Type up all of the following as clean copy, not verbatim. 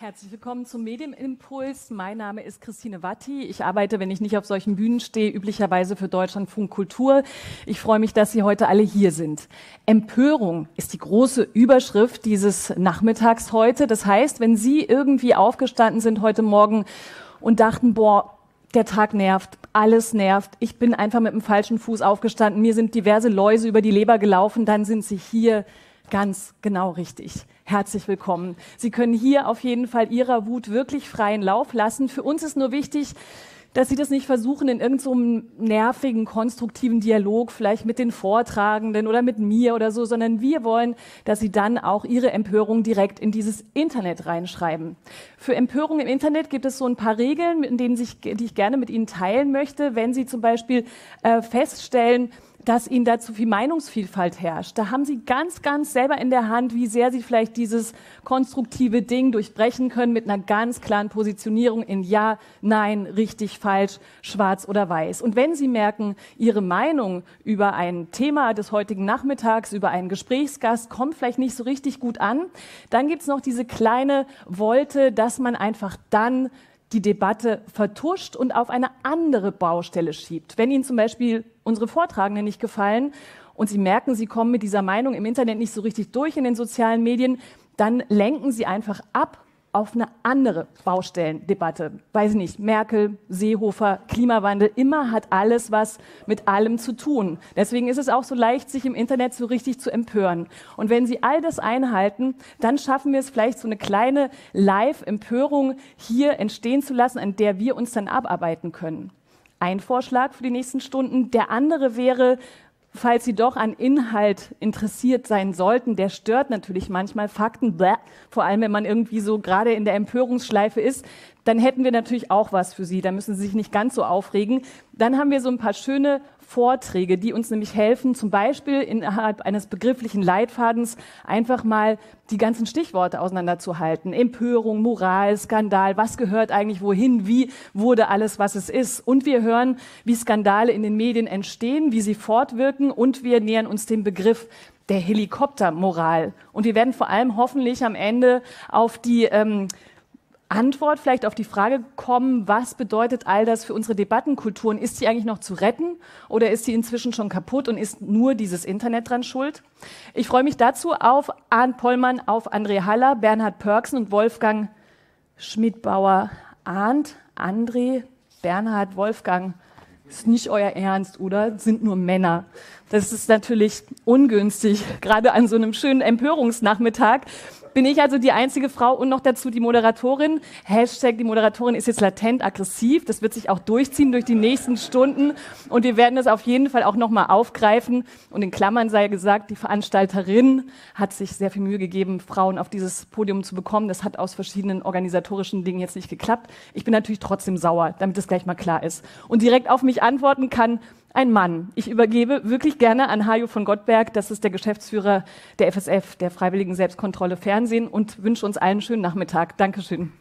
Herzlich willkommen zum Medienimpuls. Mein Name ist Christine Watti. Ich arbeite, wenn ich nicht auf solchen Bühnen stehe, üblicherweise für Deutschlandfunk Kultur. Ich freue mich, dass Sie heute alle hier sind. Empörung ist die große Überschrift dieses Nachmittags heute. Das heißt, wenn Sie irgendwie aufgestanden sind heute Morgen und dachten, boah, der Tag nervt, alles nervt, ich bin einfach mit dem falschen Fuß aufgestanden, mir sind diverse Läuse über die Leber gelaufen, dann sind Sie hier ganz genau richtig. Herzlich willkommen. Sie können hier auf jeden Fall Ihrer Wut wirklich freien Lauf lassen. Für uns ist nur wichtig, dass Sie das nicht versuchen, in irgendeinem nervigen, konstruktiven Dialog, vielleicht mit den Vortragenden oder mit mir oder so, sondern wir wollen, dass Sie dann auch Ihre Empörung direkt in dieses Internet reinschreiben. Für Empörung im Internet gibt es so ein paar Regeln, die ich gerne mit Ihnen teilen möchte. Wenn Sie zum Beispiel feststellen, dass Ihnen da zu viel Meinungsvielfalt herrscht. Da haben Sie ganz, ganz selber in der Hand, wie sehr Sie vielleicht dieses konstruktive Ding durchbrechen können mit einer ganz klaren Positionierung in Ja, Nein, richtig, falsch, schwarz oder weiß. Und wenn Sie merken, Ihre Meinung über ein Thema des heutigen Nachmittags, über einen Gesprächsgast kommt vielleicht nicht so richtig gut an, dann gibt es noch diese kleine Wolte, dass man einfach dann die Debatte vertuscht und auf eine andere Baustelle schiebt. Wenn Ihnen zum Beispiel unsere Vortragenden nicht gefallen und Sie merken, Sie kommen mit dieser Meinung im Internet nicht so richtig durch in den sozialen Medien, dann lenken Sie einfach ab auf eine andere Baustellendebatte. Weiß ich nicht, Merkel, Seehofer, Klimawandel, immer hat alles was mit allem zu tun. Deswegen ist es auch so leicht, sich im Internet so richtig zu empören. Und wenn Sie all das einhalten, dann schaffen wir es vielleicht, so eine kleine Live-Empörung hier entstehen zu lassen, an der wir uns dann abarbeiten können. Ein Vorschlag für die nächsten Stunden. Der andere wäre, falls Sie doch an Inhalt interessiert sein sollten, der stört natürlich manchmal, Fakten, vor allem wenn man irgendwie so gerade in der Empörungsschleife ist, dann hätten wir natürlich auch was für Sie, da müssen Sie sich nicht ganz so aufregen. Dann haben wir so ein paar schöne Vorträge, die uns nämlich helfen, zum Beispiel innerhalb eines begrifflichen Leitfadens einfach mal die ganzen Stichworte auseinanderzuhalten. Empörung, Moral, Skandal, was gehört eigentlich wohin, wie wurde alles, was es ist. Und wir hören, wie Skandale in den Medien entstehen, wie sie fortwirken und wir nähern uns dem Begriff der Helikoptermoral. Und wir werden vor allem hoffentlich am Ende auf die Antwort vielleicht auf die Frage kommen, was bedeutet all das für unsere Debattenkulturen? Ist sie eigentlich noch zu retten oder ist sie inzwischen schon kaputt und ist nur dieses Internet dran schuld? Ich freue mich dazu auf Arndt Pollmann, auf André Haller, Bernhard Pörksen und Wolfgang Schmidbauer. Arndt, André, Bernhard, Wolfgang, ist nicht euer Ernst, oder? Sind nur Männer. Das ist natürlich ungünstig, gerade an so einem schönen Empörungsnachmittag. Bin ich also die einzige Frau und noch dazu die Moderatorin. Hashtag, die Moderatorin ist jetzt latent aggressiv. Das wird sich auch durchziehen durch die nächsten Stunden. Und wir werden das auf jeden Fall auch nochmal aufgreifen. Und in Klammern sei gesagt, die Veranstalterin hat sich sehr viel Mühe gegeben, Frauen auf dieses Podium zu bekommen. Das hat aus verschiedenen organisatorischen Dingen jetzt nicht geklappt. Ich bin natürlich trotzdem sauer, damit das gleich mal klar ist. Und direkt auf mich antworten kann ein Mann. Ich übergebe wirklich gerne an Hajo von Gottberg, das ist der Geschäftsführer der FSF, der Freiwilligen Selbstkontrolle Fernsehen, und wünsche uns allen einen schönen Nachmittag. Dankeschön.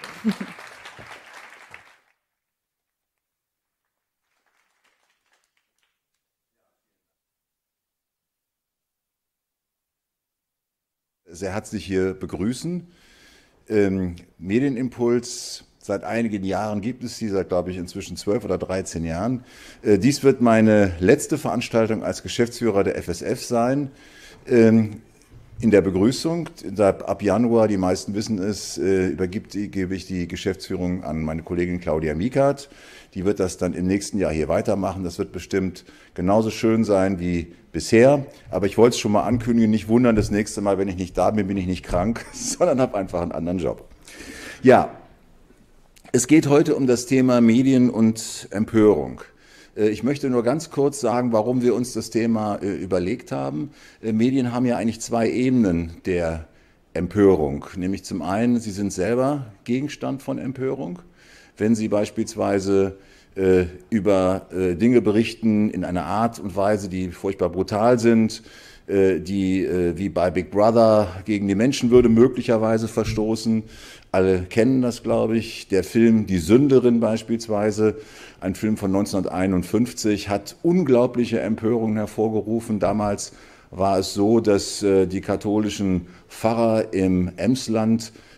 Sehr herzlich hier begrüßen. Medienimpuls. Seit einigen Jahren gibt es sie, seit, glaube ich, inzwischen 12 oder 13 Jahren. Dies wird meine letzte Veranstaltung als Geschäftsführer der FSF sein. In der Begrüßung, ab Januar, die meisten wissen es, gebe ich die Geschäftsführung an meine Kollegin Claudia Miekert. Die wird das dann im nächsten Jahr hier weitermachen. Das wird bestimmt genauso schön sein wie bisher. Aber ich wollte es schon mal ankündigen, nicht wundern, das nächste Mal, wenn ich nicht da bin, bin ich nicht krank, sondern habe einfach einen anderen Job. Ja. Es geht heute um das Thema Medien und Empörung. Ich möchte nur ganz kurz sagen, warum wir uns das Thema überlegt haben. Medien haben ja eigentlich zwei Ebenen der Empörung. Nämlich zum einen, sie sind selber Gegenstand von Empörung. Wenn sie beispielsweise über Dinge berichten in einer Art und Weise, die furchtbar brutal sind, die wie bei Big Brother gegen die Menschenwürde möglicherweise verstoßen. Alle kennen das, glaube ich. Der Film Die Sünderin beispielsweise, ein Film von 1951, hat unglaubliche Empörungen hervorgerufen. Damals war es so, dass die katholischen Pfarrer im Emsland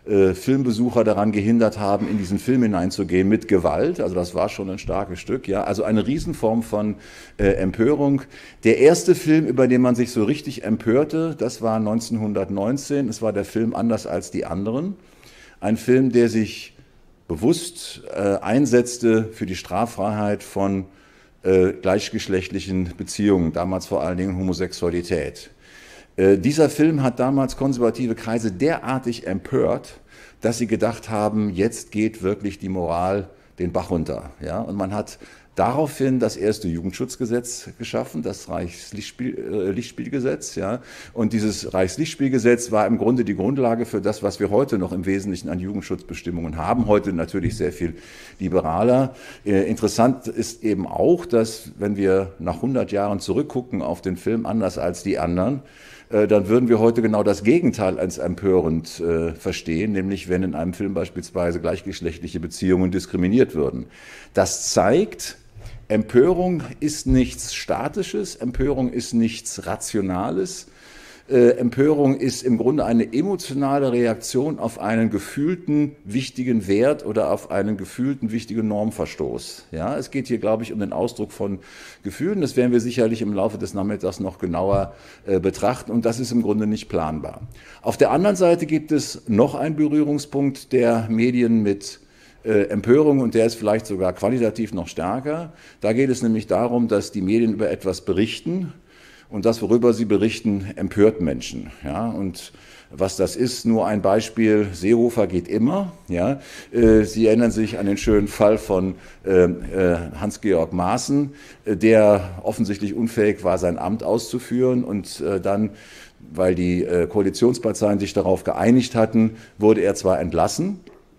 Filmbesucher daran gehindert haben, in diesen Film hineinzugehen mit Gewalt. Also das war schon ein starkes Stück. Ja, also eine Riesenform von Empörung. Der erste Film, über den man sich so richtig empörte, das war 1919. Es war der Film Anders als die anderen. Ein Film, der sich bewusst einsetzte für die Straffreiheit von gleichgeschlechtlichen Beziehungen, damals vor allen Dingen Homosexualität. Dieser Film hat damals konservative Kreise derartig empört, dass sie gedacht haben, jetzt geht wirklich die Moral den Bach runter. Ja? Und man hat daraufhin das erste Jugendschutzgesetz geschaffen, das Reichslichtspielgesetz. Ja? Und dieses Reichslichtspielgesetz war im Grunde die Grundlage für das, was wir heute noch im Wesentlichen an Jugendschutzbestimmungen haben. Heute natürlich sehr viel liberaler. Interessant ist eben auch, dass wenn wir nach 100 Jahren zurückgucken auf den Film Anders als die anderen, dann würden wir heute genau das Gegenteil als empörend verstehen, nämlich wenn in einem Film beispielsweise gleichgeschlechtliche Beziehungen diskriminiert würden. Das zeigt, Empörung ist nichts Statisches, Empörung ist nichts Rationales. Empörung ist im Grunde eine emotionale Reaktion auf einen gefühlten wichtigen Wert oder auf einen gefühlten wichtigen Normverstoß. Ja, es geht hier, glaube ich, um den Ausdruck von Gefühlen. Das werden wir sicherlich im Laufe des Nachmittags noch genauer betrachten und das ist im Grunde nicht planbar. Auf der anderen Seite gibt es noch einen Berührungspunkt der Medien mit Empörung und der ist vielleicht sogar qualitativ noch stärker. Da geht es nämlich darum, dass die Medien über etwas berichten, und das, worüber sie berichten, empört Menschen. Ja? Und was das ist, nur ein Beispiel, Seehofer geht immer. Ja? Sie erinnern sich an den schönen Fall von Hans-Georg Maaßen, der offensichtlich unfähig war, sein Amt auszuführen und dann, weil die Koalitionsparteien sich darauf geeinigt hatten, wurde er zwar entlassen,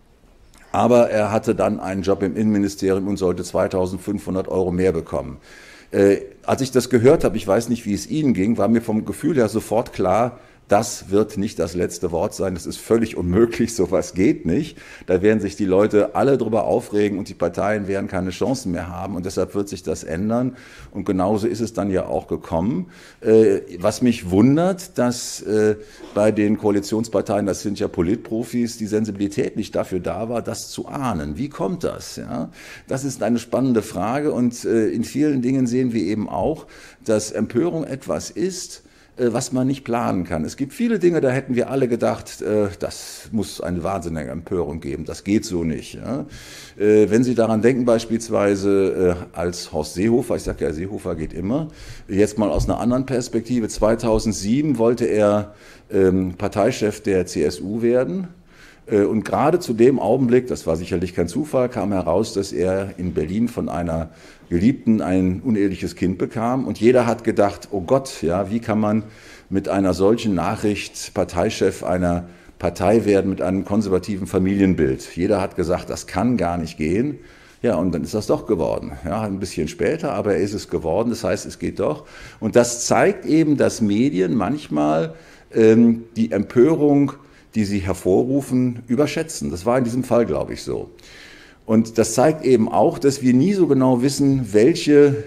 aber er hatte dann einen Job im Innenministerium und sollte 2.500 € mehr bekommen. Als ich das gehört habe, ich weiß nicht, wie es Ihnen ging, war mir vom Gefühl her sofort klar, das wird nicht das letzte Wort sein, das ist völlig unmöglich, sowas geht nicht. Da werden sich die Leute alle drüber aufregen und die Parteien werden keine Chancen mehr haben und deshalb wird sich das ändern und genauso ist es dann ja auch gekommen. Was mich wundert, dass bei den Koalitionsparteien, das sind ja Politprofis, die Sensibilität nicht dafür da war, das zu ahnen. Wie kommt das? Ja? Das ist eine spannende Frage und in vielen Dingen sehen wir eben auch, dass Empörung etwas ist, was man nicht planen kann. Es gibt viele Dinge, da hätten wir alle gedacht, das muss eine wahnsinnige Empörung geben, das geht so nicht. Ja? Wenn Sie daran denken, beispielsweise als Horst Seehofer, ich sage ja, Seehofer geht immer, jetzt mal aus einer anderen Perspektive, 2007 wollte er Parteichef der CSU werden. Und gerade zu dem Augenblick, das war sicherlich kein Zufall, kam heraus, dass er in Berlin von einer Geliebten ein uneheliches Kind bekam. Und jeder hat gedacht, oh Gott, ja, wie kann man mit einer solchen Nachricht Parteichef einer Partei werden mit einem konservativen Familienbild? Jeder hat gesagt, das kann gar nicht gehen. Ja, und dann ist das doch geworden. Ja, ein bisschen später, aber er ist es geworden. Das heißt, es geht doch. Und das zeigt eben, dass Medien manchmal die Empörung, die sie hervorrufen, überschätzen. Das war in diesem Fall, glaube ich, so. Und das zeigt eben auch, dass wir nie so genau wissen, welche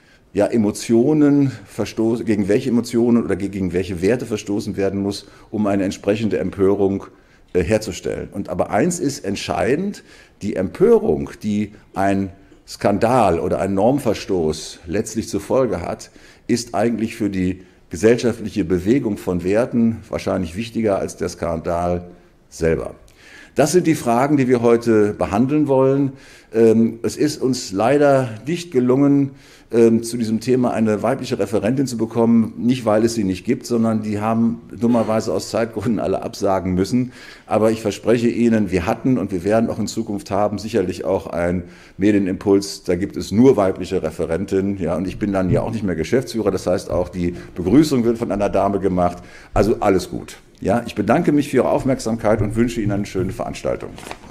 Emotionen gegen welche Emotionen oder gegen welche Werte verstoßen werden muss, um eine entsprechende Empörung herzustellen. Und aber eins ist entscheidend, die Empörung, die ein Skandal oder ein Normverstoß letztlich zur Folge hat, ist eigentlich für die gesellschaftliche Bewegung von Werten wahrscheinlich wichtiger als der Skandal selber. Das sind die Fragen, die wir heute behandeln wollen. Es ist uns leider nicht gelungen, zu diesem Thema eine weibliche Referentin zu bekommen, nicht weil es sie nicht gibt, sondern die haben dummerweise aus Zeitgründen alle absagen müssen. Aber ich verspreche Ihnen, wir hatten und wir werden auch in Zukunft haben sicherlich auch ein Medienimpuls, da gibt es nur weibliche Referentinnen. Ja, und ich bin dann ja auch nicht mehr Geschäftsführer, das heißt auch die Begrüßung wird von einer Dame gemacht. Also alles gut. Ja, ich bedanke mich für Ihre Aufmerksamkeit und wünsche Ihnen eine schöne Veranstaltung.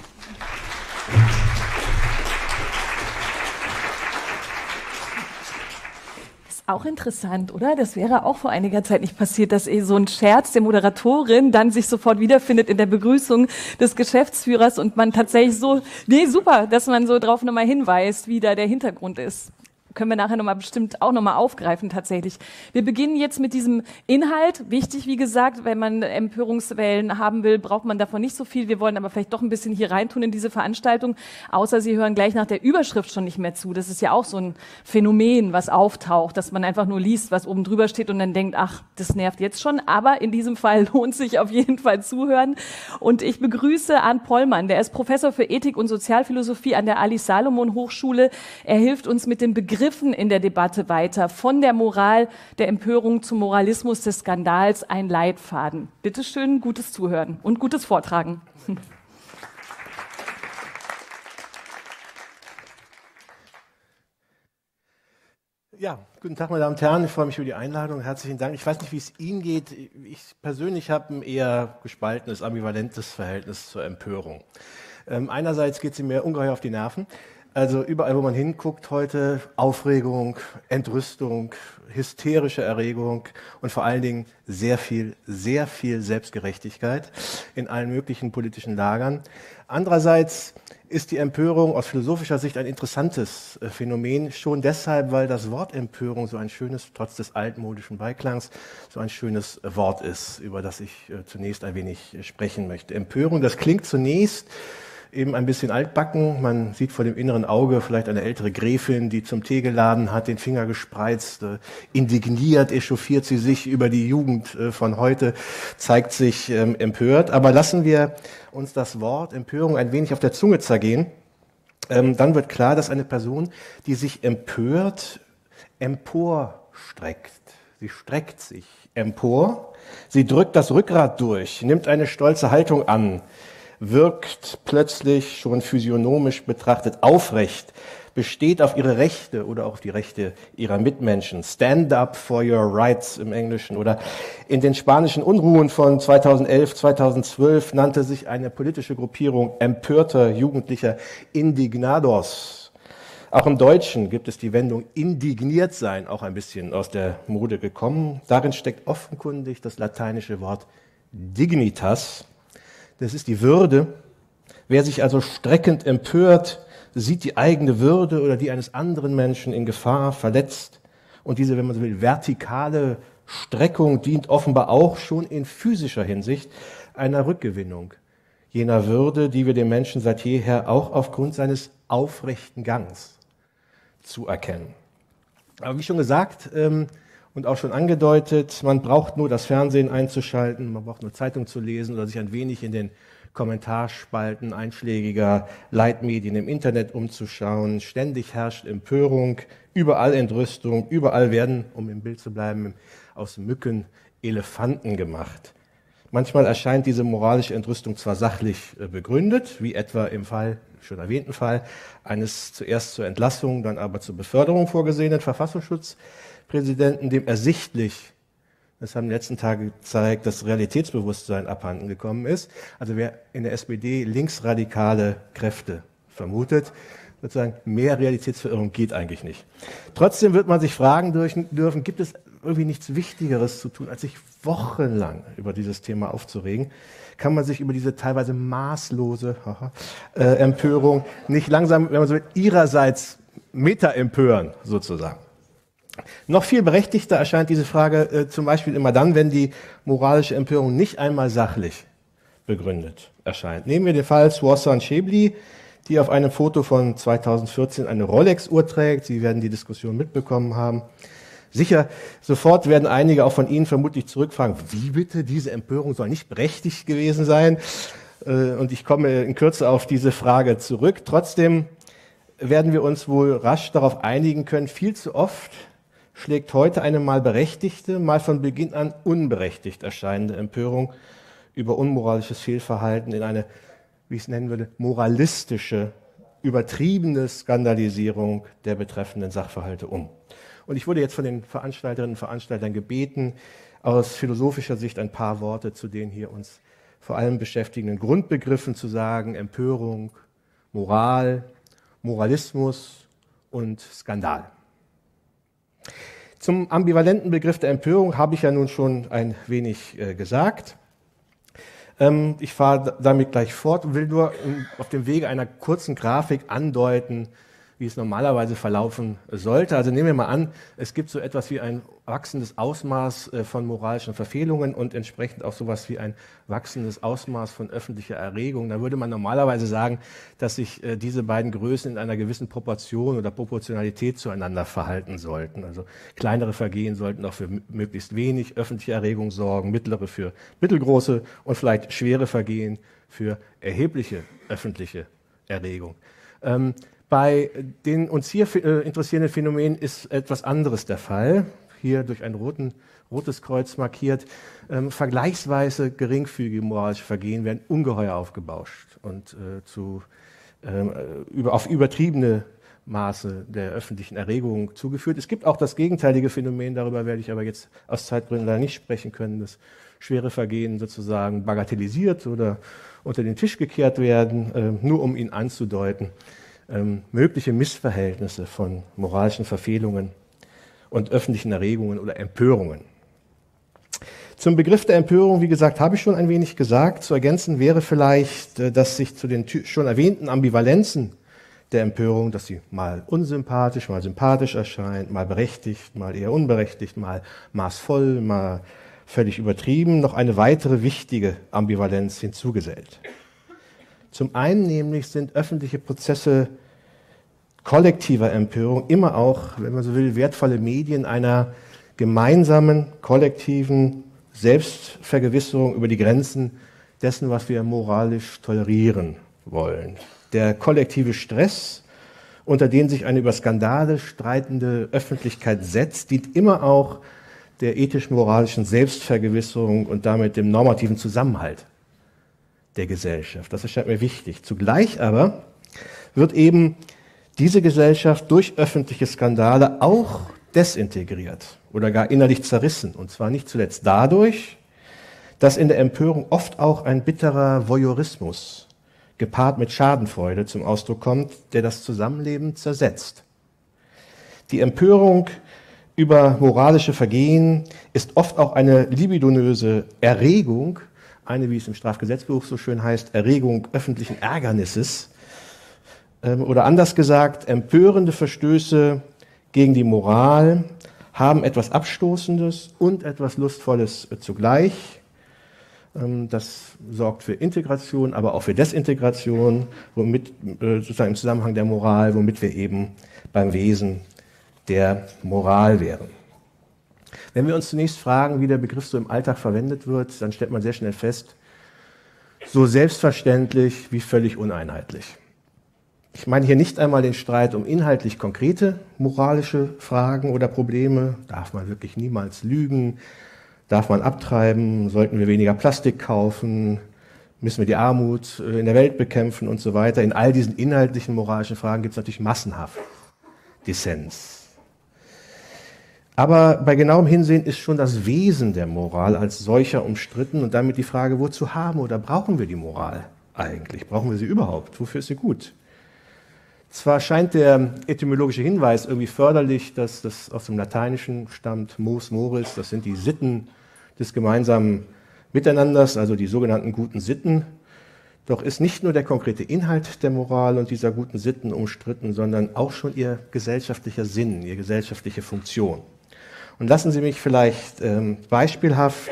Auch interessant, oder? Das wäre auch vor einiger Zeit nicht passiert, dass so ein Scherz der Moderatorin dann sich sofort wiederfindet in der Begrüßung des Geschäftsführers und man tatsächlich so, nee, super, dass man so drauf nochmal hinweist, wie da der Hintergrund ist. können wir nachher bestimmt auch nochmal aufgreifen tatsächlich. Wir beginnen jetzt mit diesem Inhalt. Wichtig, wie gesagt, wenn man Empörungswellen haben will, braucht man davon nicht so viel. Wir wollen aber vielleicht doch ein bisschen hier reintun in diese Veranstaltung, außer Sie hören gleich nach der Überschrift schon nicht mehr zu. Das ist ja auch so ein Phänomen, was auftaucht, dass man einfach nur liest, was oben drüber steht und dann denkt, ach, das nervt jetzt schon. Aber in diesem Fall lohnt sich auf jeden Fall zuhören. Und ich begrüße Arndt Pollmann, der ist Professor für Ethik und Sozialphilosophie an der Ali-Salomon-Hochschule. Er hilft uns mit den Begriffen in der Debatte weiter, von der Moral der Empörung zum Moralismus des Skandals, ein Leitfaden. Bitte schön, gutes Zuhören und gutes Vortragen. Ja, guten Tag, meine Damen und Herren. Ich freue mich über die Einladung. Herzlichen Dank. Ich weiß nicht, wie es Ihnen geht. Ich persönlich habe ein eher gespaltenes, ambivalentes Verhältnis zur Empörung. Einerseits geht sie mir ungeheuer auf die Nerven. Also überall, wo man hinguckt heute, Aufregung, Entrüstung, hysterische Erregung und vor allen Dingen sehr viel Selbstgerechtigkeit in allen möglichen politischen Lagern. Andererseits ist die Empörung aus philosophischer Sicht ein interessantes Phänomen, schon deshalb, weil das Wort Empörung so ein schönes, trotz des altmodischen Beiklangs, so ein schönes Wort ist, über das ich zunächst ein wenig sprechen möchte. Empörung, das klingt zunächst eben ein bisschen altbacken. Man sieht vor dem inneren Auge vielleicht eine ältere Gräfin, die zum Tee geladen hat, den Finger gespreizt, indigniert, echauffiert sie sich über die Jugend von heute, zeigt sich empört. Aber lassen wir uns das Wort Empörung ein wenig auf der Zunge zergehen. Dann wird klar, dass eine Person, die sich empört, emporstreckt. Sie streckt sich empor, sie drückt das Rückgrat durch, nimmt eine stolze Haltung an, wirkt plötzlich schon physiognomisch betrachtet aufrecht, besteht auf ihre Rechte oder auf die Rechte ihrer Mitmenschen. Stand up for your rights im Englischen. Oder in den spanischen Unruhen von 2011, 2012 nannte sich eine politische Gruppierung empörter Jugendlicher Indignados. Auch im Deutschen gibt es die Wendung indigniert sein, auch ein bisschen aus der Mode gekommen. Darin steckt offenkundig das lateinische Wort dignitas. Das ist die Würde. Wer sich also streckend empört, sieht die eigene Würde oder die eines anderen Menschen in Gefahr, verletzt. Und diese, wenn man so will, vertikale Streckung dient offenbar auch schon in physischer Hinsicht einer Rückgewinnung jener Würde, die wir dem Menschen seit jeher auch aufgrund seines aufrechten Gangs zuerkennen. Aber wie schon gesagt und auch schon angedeutet, man braucht nur das Fernsehen einzuschalten, man braucht nur Zeitung zu lesen oder sich ein wenig in den Kommentarspalten einschlägiger Leitmedien im Internet umzuschauen. Ständig herrscht Empörung, überall Entrüstung, überall werden, um im Bild zu bleiben, aus Mücken Elefanten gemacht. Manchmal erscheint diese moralische Entrüstung zwar sachlich begründet, wie etwa im schon erwähnten Fall eines zuerst zur Entlassung, dann aber zur Beförderung vorgesehenen Verfassungsschutzpräsidenten, dem ersichtlich, das haben die letzten Tage gezeigt, das Realitätsbewusstsein abhanden gekommen ist. Also wer in der SPD linksradikale Kräfte vermutet, sozusagen mehr Realitätsverirrung geht eigentlich nicht. Trotzdem wird man sich fragen dürfen, gibt es irgendwie nichts Wichtigeres zu tun, als sich wochenlang über dieses Thema aufzuregen? Kann man sich über diese teilweise maßlose Empörung nicht langsam, wenn man so will, ihrerseits meta-empören, sozusagen? Noch viel berechtigter erscheint diese Frage zum Beispiel immer dann, wenn die moralische Empörung nicht einmal sachlich begründet erscheint. Nehmen wir den Fall Swanson Chebli, die auf einem Foto von 2014 eine Rolex-Uhr trägt. Sie werden die Diskussion mitbekommen haben. Sicher, sofort werden einige auch von Ihnen vermutlich zurückfragen, wie bitte, diese Empörung soll nicht berechtigt gewesen sein? Und ich komme in Kürze auf diese Frage zurück. Trotzdem werden wir uns wohl rasch darauf einigen können, viel zu oft schlägt heute eine mal berechtigte, mal von Beginn an unberechtigt erscheinende Empörung über unmoralisches Fehlverhalten in eine, wie ich es nennen würde, moralistische, übertriebene Skandalisierung der betreffenden Sachverhalte um. Und ich wurde jetzt von den Veranstalterinnen und Veranstaltern gebeten, aus philosophischer Sicht ein paar Worte zu den hier uns vor allem beschäftigenden Grundbegriffen zu sagen: Empörung, Moral, Moralismus und Skandal. Zum ambivalenten Begriff der Empörung habe ich ja nun schon ein wenig gesagt. Ich fahre damit gleich fort und will nur auf dem Wege einer kurzen Grafik andeuten, wie es normalerweise verlaufen sollte. Also nehmen wir mal an, es gibt so etwas wie ein wachsendes Ausmaß von moralischen Verfehlungen und entsprechend auch sowas wie ein wachsendes Ausmaß von öffentlicher Erregung. Da würde man normalerweise sagen, dass sich diese beiden Größen in einer gewissen Proportion oder Proportionalität zueinander verhalten sollten. Also kleinere Vergehen sollten auch für möglichst wenig öffentliche Erregung sorgen, mittlere für mittelgroße und vielleicht schwere Vergehen für erhebliche öffentliche Erregung. Bei den uns hier interessierenden Phänomenen ist etwas anderes der Fall. Hier durch ein rotes Kreuz markiert. Vergleichsweise geringfügige moralische Vergehen werden ungeheuer aufgebauscht und auf übertriebene Maße der öffentlichen Erregung zugeführt. Es gibt auch das gegenteilige Phänomen, darüber werde ich aber jetzt aus Zeitgründen leider nicht sprechen können, dass schwere Vergehen sozusagen bagatellisiert oder unter den Tisch gekehrt werden, nur um ihn anzudeuten. Mögliche Missverhältnisse von moralischen Verfehlungen und öffentlichen Erregungen oder Empörungen. Zum Begriff der Empörung, wie gesagt, habe ich schon ein wenig gesagt. Zu ergänzen wäre vielleicht, dass sich zu den schon erwähnten Ambivalenzen der Empörung, dass sie mal unsympathisch, mal sympathisch erscheint, mal berechtigt, mal eher unberechtigt, mal maßvoll, mal völlig übertrieben, noch eine weitere wichtige Ambivalenz hinzugesellt. Zum einen nämlich sind öffentliche Prozesse kollektiver Empörung immer auch, wenn man so will, wertvolle Medien einer gemeinsamen, kollektiven Selbstvergewisserung über die Grenzen dessen, was wir moralisch tolerieren wollen. Der kollektive Stress, unter den sich eine über Skandale streitende Öffentlichkeit setzt, dient immer auch der ethisch-moralischen Selbstvergewisserung und damit dem normativen Zusammenhalt der Gesellschaft. Das erscheint mir wichtig. Zugleich aber wird eben diese Gesellschaft durch öffentliche Skandale auch desintegriert oder gar innerlich zerrissen. Und zwar nicht zuletzt dadurch, dass in der Empörung oft auch ein bitterer Voyeurismus gepaart mit Schadenfreude zum Ausdruck kommt, der das Zusammenleben zersetzt. Die Empörung über moralische Vergehen ist oft auch eine libidinöse Erregung, eine, wie es im Strafgesetzbuch so schön heißt, Erregung öffentlichen Ärgernisses. Oder anders gesagt, empörende Verstöße gegen die Moral haben etwas Abstoßendes und etwas Lustvolles zugleich. Das sorgt für Integration, aber auch für Desintegration, womit sozusagen im Zusammenhang der Moral, womit wir eben beim Wesen der Moral wären. Wenn wir uns zunächst fragen, wie der Begriff so im Alltag verwendet wird, dann stellt man sehr schnell fest, so selbstverständlich wie völlig uneinheitlich. Ich meine hier nicht einmal den Streit um inhaltlich konkrete moralische Fragen oder Probleme. Darf man wirklich niemals lügen? Darf man abtreiben? Sollten wir weniger Plastik kaufen? Müssen wir die Armut in der Welt bekämpfen und so weiter? In all diesen inhaltlichen moralischen Fragen gibt es natürlich massenhaft Dissens. Aber bei genauem Hinsehen ist schon das Wesen der Moral als solcher umstritten und damit die Frage, wozu haben oder brauchen wir die Moral eigentlich? Brauchen wir sie überhaupt? Wofür ist sie gut? Zwar scheint der etymologische Hinweis irgendwie förderlich, dass das aus dem Lateinischen stammt, mos moris, das sind die Sitten des gemeinsamen Miteinanders, also die sogenannten guten Sitten. Doch ist nicht nur der konkrete Inhalt der Moral und dieser guten Sitten umstritten, sondern auch schon ihr gesellschaftlicher Sinn, ihre gesellschaftliche Funktion. Und lassen Sie mich vielleicht beispielhaft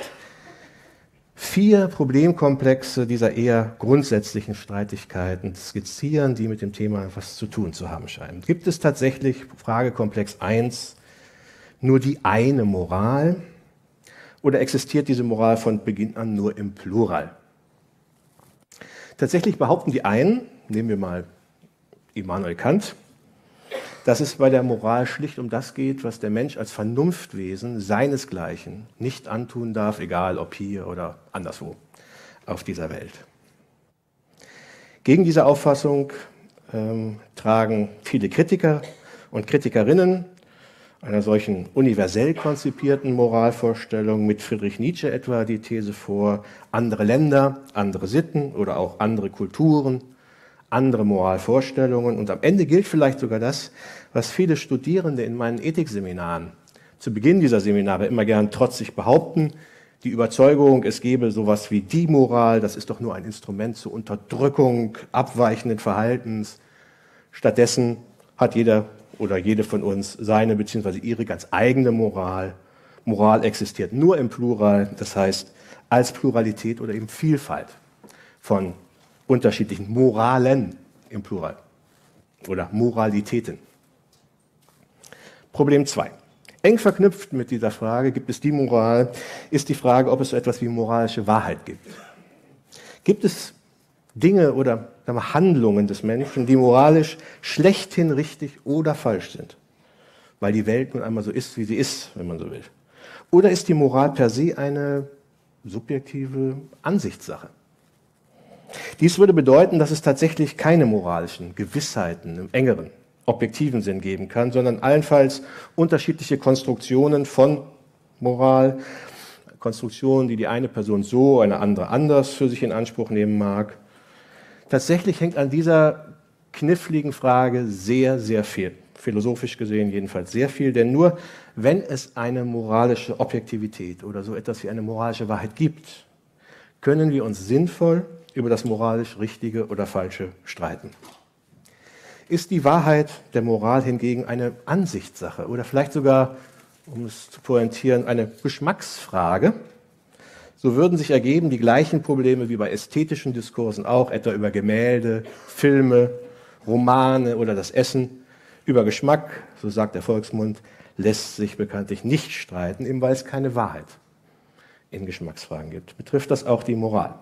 4 Problemkomplexe dieser eher grundsätzlichen Streitigkeiten skizzieren, die mit dem Thema was zu tun zu haben scheinen. Gibt es tatsächlich, Fragekomplex 1, nur die eine Moral oder existiert diese Moral von Beginn an nur im Plural? Tatsächlich behaupten die einen, nehmen wir mal Immanuel Kant, dass es bei der Moral schlicht um das geht, was der Mensch als Vernunftwesen seinesgleichen nicht antun darf, egal ob hier oder anderswo auf dieser Welt. Gegen diese Auffassung tragen viele Kritiker und Kritikerinnen einer solchen universell konzipierten Moralvorstellung mit Friedrich Nietzsche etwa die These vor, andere Länder, andere Sitten oder auch andere Kulturen, andere Moralvorstellungen. Und am Ende gilt vielleicht sogar das, was viele Studierende in meinen Ethikseminaren zu Beginn dieser Seminare immer gern trotzig behaupten, die Überzeugung, es gebe sowas wie die Moral, das ist doch nur ein Instrument zur Unterdrückung abweichenden Verhaltens. Stattdessen hat jeder oder jede von uns seine bzw. ihre ganz eigene Moral. Moral existiert nur im Plural, das heißt als Pluralität oder eben Vielfalt von unterschiedlichen Moralen im Plural oder Moralitäten. Problem 2. Eng verknüpft mit dieser Frage, gibt es die Moral, ist die Frage, ob es so etwas wie moralische Wahrheit gibt. Gibt es Dinge oder Handlungen des Menschen, die moralisch schlechthin richtig oder falsch sind, weil die Welt nun einmal so ist, wie sie ist, wenn man so will? Oder ist die Moral per se eine subjektive Ansichtssache? Dies würde bedeuten, dass es tatsächlich keine moralischen Gewissheiten im engeren, objektiven Sinn geben kann, sondern allenfalls unterschiedliche Konstruktionen von Moral, Konstruktionen, die die eine Person so, eine andere anders für sich in Anspruch nehmen mag. Tatsächlich hängt an dieser kniffligen Frage sehr, sehr viel, philosophisch gesehen jedenfalls sehr viel, denn nur wenn es eine moralische Objektivität oder so etwas wie eine moralische Wahrheit gibt, können wir uns sinnvoll über das moralisch Richtige oder Falsche streiten. Ist die Wahrheit der Moral hingegen eine Ansichtssache oder vielleicht sogar, um es zu pointieren, eine Geschmacksfrage, so würden sich ergeben die gleichen Probleme wie bei ästhetischen Diskursen auch, etwa über Gemälde, Filme, Romane oder das Essen. Über Geschmack, so sagt der Volksmund, lässt sich bekanntlich nicht streiten, eben weil es keine Wahrheit in Geschmacksfragen gibt. Betrifft das auch die Moral?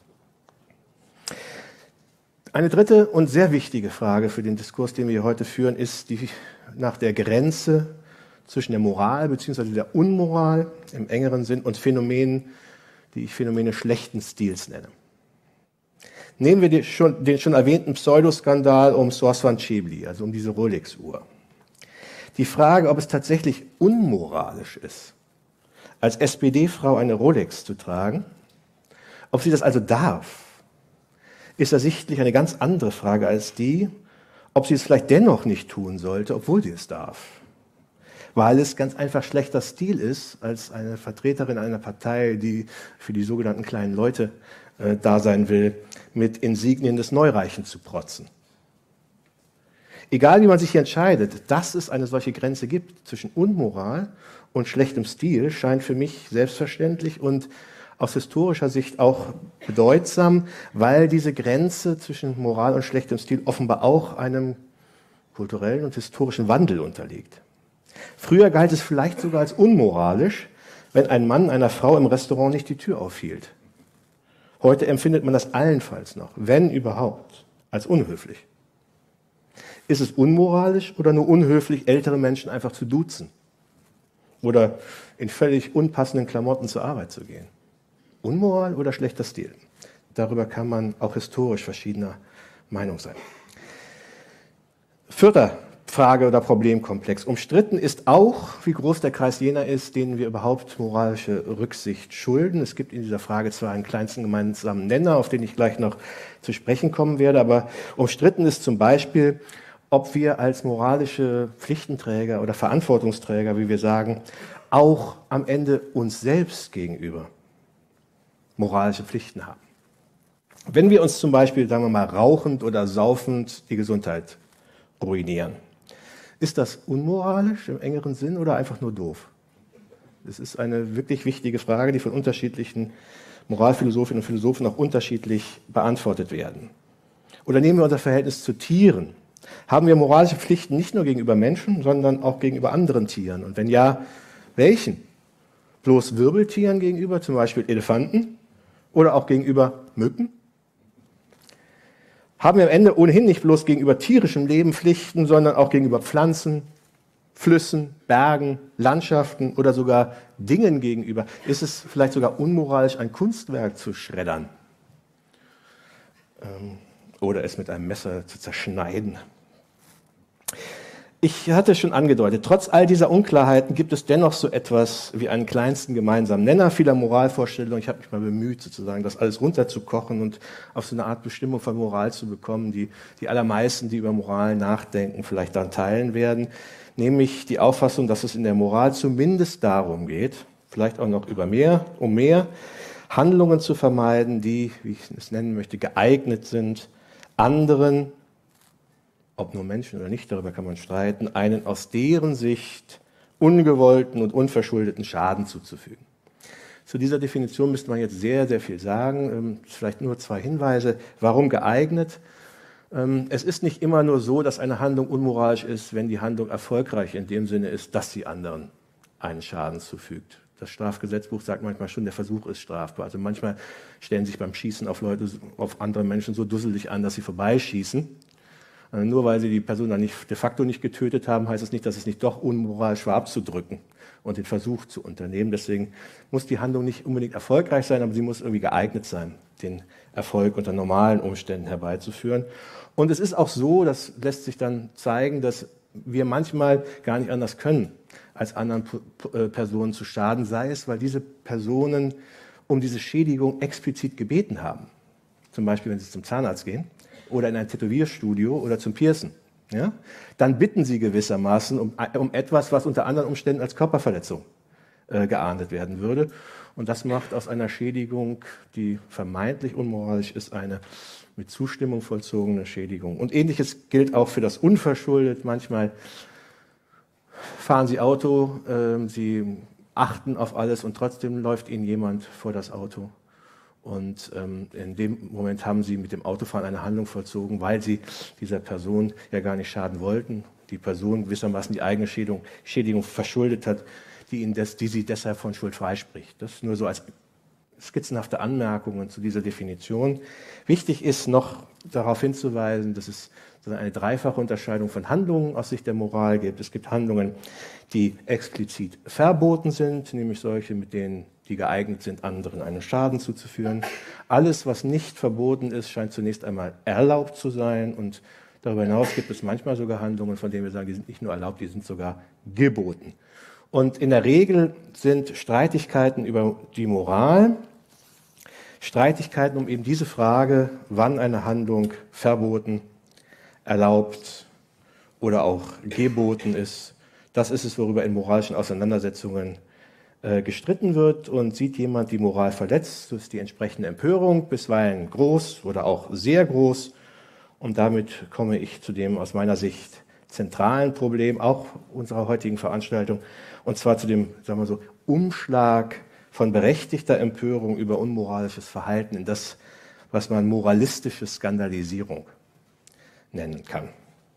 Eine dritte und sehr wichtige Frage für den Diskurs, den wir hier heute führen, ist die nach der Grenze zwischen der Moral bzw. der Unmoral im engeren Sinn und Phänomenen, die ich Phänomene schlechten Stils nenne. Nehmen wir den schon erwähnten Pseudoskandal um Soswan Chebli, also um diese Rolex-Uhr. Die Frage, ob es tatsächlich unmoralisch ist, als SPD-Frau eine Rolex zu tragen, ob sie das also darf, ist ersichtlich eine ganz andere Frage als die, ob sie es vielleicht dennoch nicht tun sollte, obwohl sie es darf. Weil es ganz einfach schlechter Stil ist, als eine Vertreterin einer Partei, die für die sogenannten kleinen Leute da sein will, mit Insignien des Neureichen zu protzen. Egal wie man sich hier entscheidet, dass es eine solche Grenze gibt zwischen Unmoral und schlechtem Stil, scheint für mich selbstverständlich und aus historischer Sicht auch bedeutsam, weil diese Grenze zwischen Moral und schlechtem Stil offenbar auch einem kulturellen und historischen Wandel unterliegt. Früher galt es vielleicht sogar als unmoralisch, wenn ein Mann einer Frau im Restaurant nicht die Tür aufhielt. Heute empfindet man das allenfalls noch, wenn überhaupt, als unhöflich. Ist es unmoralisch oder nur unhöflich, ältere Menschen einfach zu duzen? Oder in völlig unpassenden Klamotten zur Arbeit zu gehen? Unmoral oder schlechter Stil? Darüber kann man auch historisch verschiedener Meinung sein. Vierter Frage oder Problemkomplex. Umstritten ist auch, wie groß der Kreis jener ist, denen wir überhaupt moralische Rücksicht schulden. Es gibt in dieser Frage zwar einen kleinsten gemeinsamen Nenner, auf den ich gleich noch zu sprechen kommen werde, aber umstritten ist zum Beispiel, ob wir als moralische Pflichtenträger oder Verantwortungsträger, wie wir sagen, auch am Ende uns selbst gegenüber moralische Pflichten haben. Wenn wir uns zum Beispiel, sagen wir mal, rauchend oder saufend die Gesundheit ruinieren, ist das unmoralisch im engeren Sinn oder einfach nur doof? Das ist eine wirklich wichtige Frage, die von unterschiedlichen Moralphilosophinnen und Philosophen auch unterschiedlich beantwortet werden. Oder nehmen wir unser Verhältnis zu Tieren. Haben wir moralische Pflichten nicht nur gegenüber Menschen, sondern auch gegenüber anderen Tieren? Und wenn ja, welchen? Bloß Wirbeltieren gegenüber, zum Beispiel Elefanten? Oder auch gegenüber Mücken? Haben wir am Ende ohnehin nicht bloß gegenüber tierischem Leben Pflichten, sondern auch gegenüber Pflanzen, Flüssen, Bergen, Landschaften oder sogar Dingen gegenüber? Ist es vielleicht sogar unmoralisch, ein Kunstwerk zu schreddern? Oder es mit einem Messer zu zerschneiden? Ich hatte schon angedeutet, trotz all dieser Unklarheiten gibt es dennoch so etwas wie einen kleinsten gemeinsamen Nenner vieler Moralvorstellungen. Ich habe mich mal bemüht, sozusagen das alles runterzukochen und auf so eine Art Bestimmung von Moral zu bekommen, die allermeisten, die über Moral nachdenken, vielleicht dann teilen werden. Nämlich die Auffassung, dass es in der Moral zumindest darum geht, vielleicht auch noch um mehr, Handlungen zu vermeiden, die, wie ich es nennen möchte, geeignet sind, anderen ob nur Menschen oder nicht, darüber kann man streiten, einen aus deren Sicht ungewollten und unverschuldeten Schaden zuzufügen. Zu dieser Definition müsste man jetzt sehr, sehr viel sagen. Vielleicht nur 2 Hinweise. Warum geeignet? Es ist nicht immer nur so, dass eine Handlung unmoralisch ist, wenn die Handlung erfolgreich in dem Sinne ist, dass sie anderen einen Schaden zufügt. Das Strafgesetzbuch sagt manchmal schon, der Versuch ist strafbar. Also manchmal stellen sich beim Schießen auf andere Menschen so dusselig an, dass sie vorbeischießen. Nur weil sie die Person dann de facto nicht getötet haben, heißt es nicht, dass es nicht doch unmoralisch war, abzudrücken und den Versuch zu unternehmen. Deswegen muss die Handlung nicht unbedingt erfolgreich sein, aber sie muss irgendwie geeignet sein, den Erfolg unter normalen Umständen herbeizuführen. Und es ist auch so, das lässt sich dann zeigen, dass wir manchmal gar nicht anders können, als anderen Personen zu schaden, sei es, weil diese Personen um diese Schädigung explizit gebeten haben. Zum Beispiel, wenn sie zum Zahnarzt gehen oder in ein Tätowierstudio oder zum Piercen. Ja? Dann bitten sie gewissermaßen um etwas, was unter anderen Umständen als Körperverletzung geahndet werden würde. Und das macht aus einer Schädigung, die vermeintlich unmoralisch ist, eine mit Zustimmung vollzogene Schädigung. Und Ähnliches gilt auch für das unverschuldet. Manchmal fahren Sie Auto, Sie achten auf alles und trotzdem läuft Ihnen jemand vor das Auto. Und in dem Moment haben Sie mit dem Autofahren eine Handlung vollzogen, weil Sie dieser Person ja gar nicht schaden wollten. Die Person gewissermaßen die eigene Schädigung verschuldet hat, die sie deshalb von Schuld freispricht. Das nur so als skizzenhafte Anmerkungen zu dieser Definition. Wichtig ist noch darauf hinzuweisen, dass es eine dreifache Unterscheidung von Handlungen aus Sicht der Moral gibt. Es gibt Handlungen, die explizit verboten sind, nämlich solche, mit denen die geeignet sind, anderen einen Schaden zuzuführen. Alles, was nicht verboten ist, scheint zunächst einmal erlaubt zu sein. Und darüber hinaus gibt es manchmal sogar Handlungen, von denen wir sagen, die sind nicht nur erlaubt, die sind sogar geboten. Und in der Regel sind Streitigkeiten über die Moral, Streitigkeiten um eben diese Frage, wann eine Handlung verboten, erlaubt oder auch geboten ist. Das ist es, worüber in moralischen Auseinandersetzungen gestritten wird. Und sieht jemand die Moral verletzt, so ist die entsprechende Empörung bisweilen groß oder auch sehr groß. Und damit komme ich zu dem aus meiner Sicht zentralen Problem auch unserer heutigen Veranstaltung, und zwar zu dem, sagen wir so, Umschlag von berechtigter Empörung über unmoralisches Verhalten in das, was man moralistische Skandalisierung nennen kann.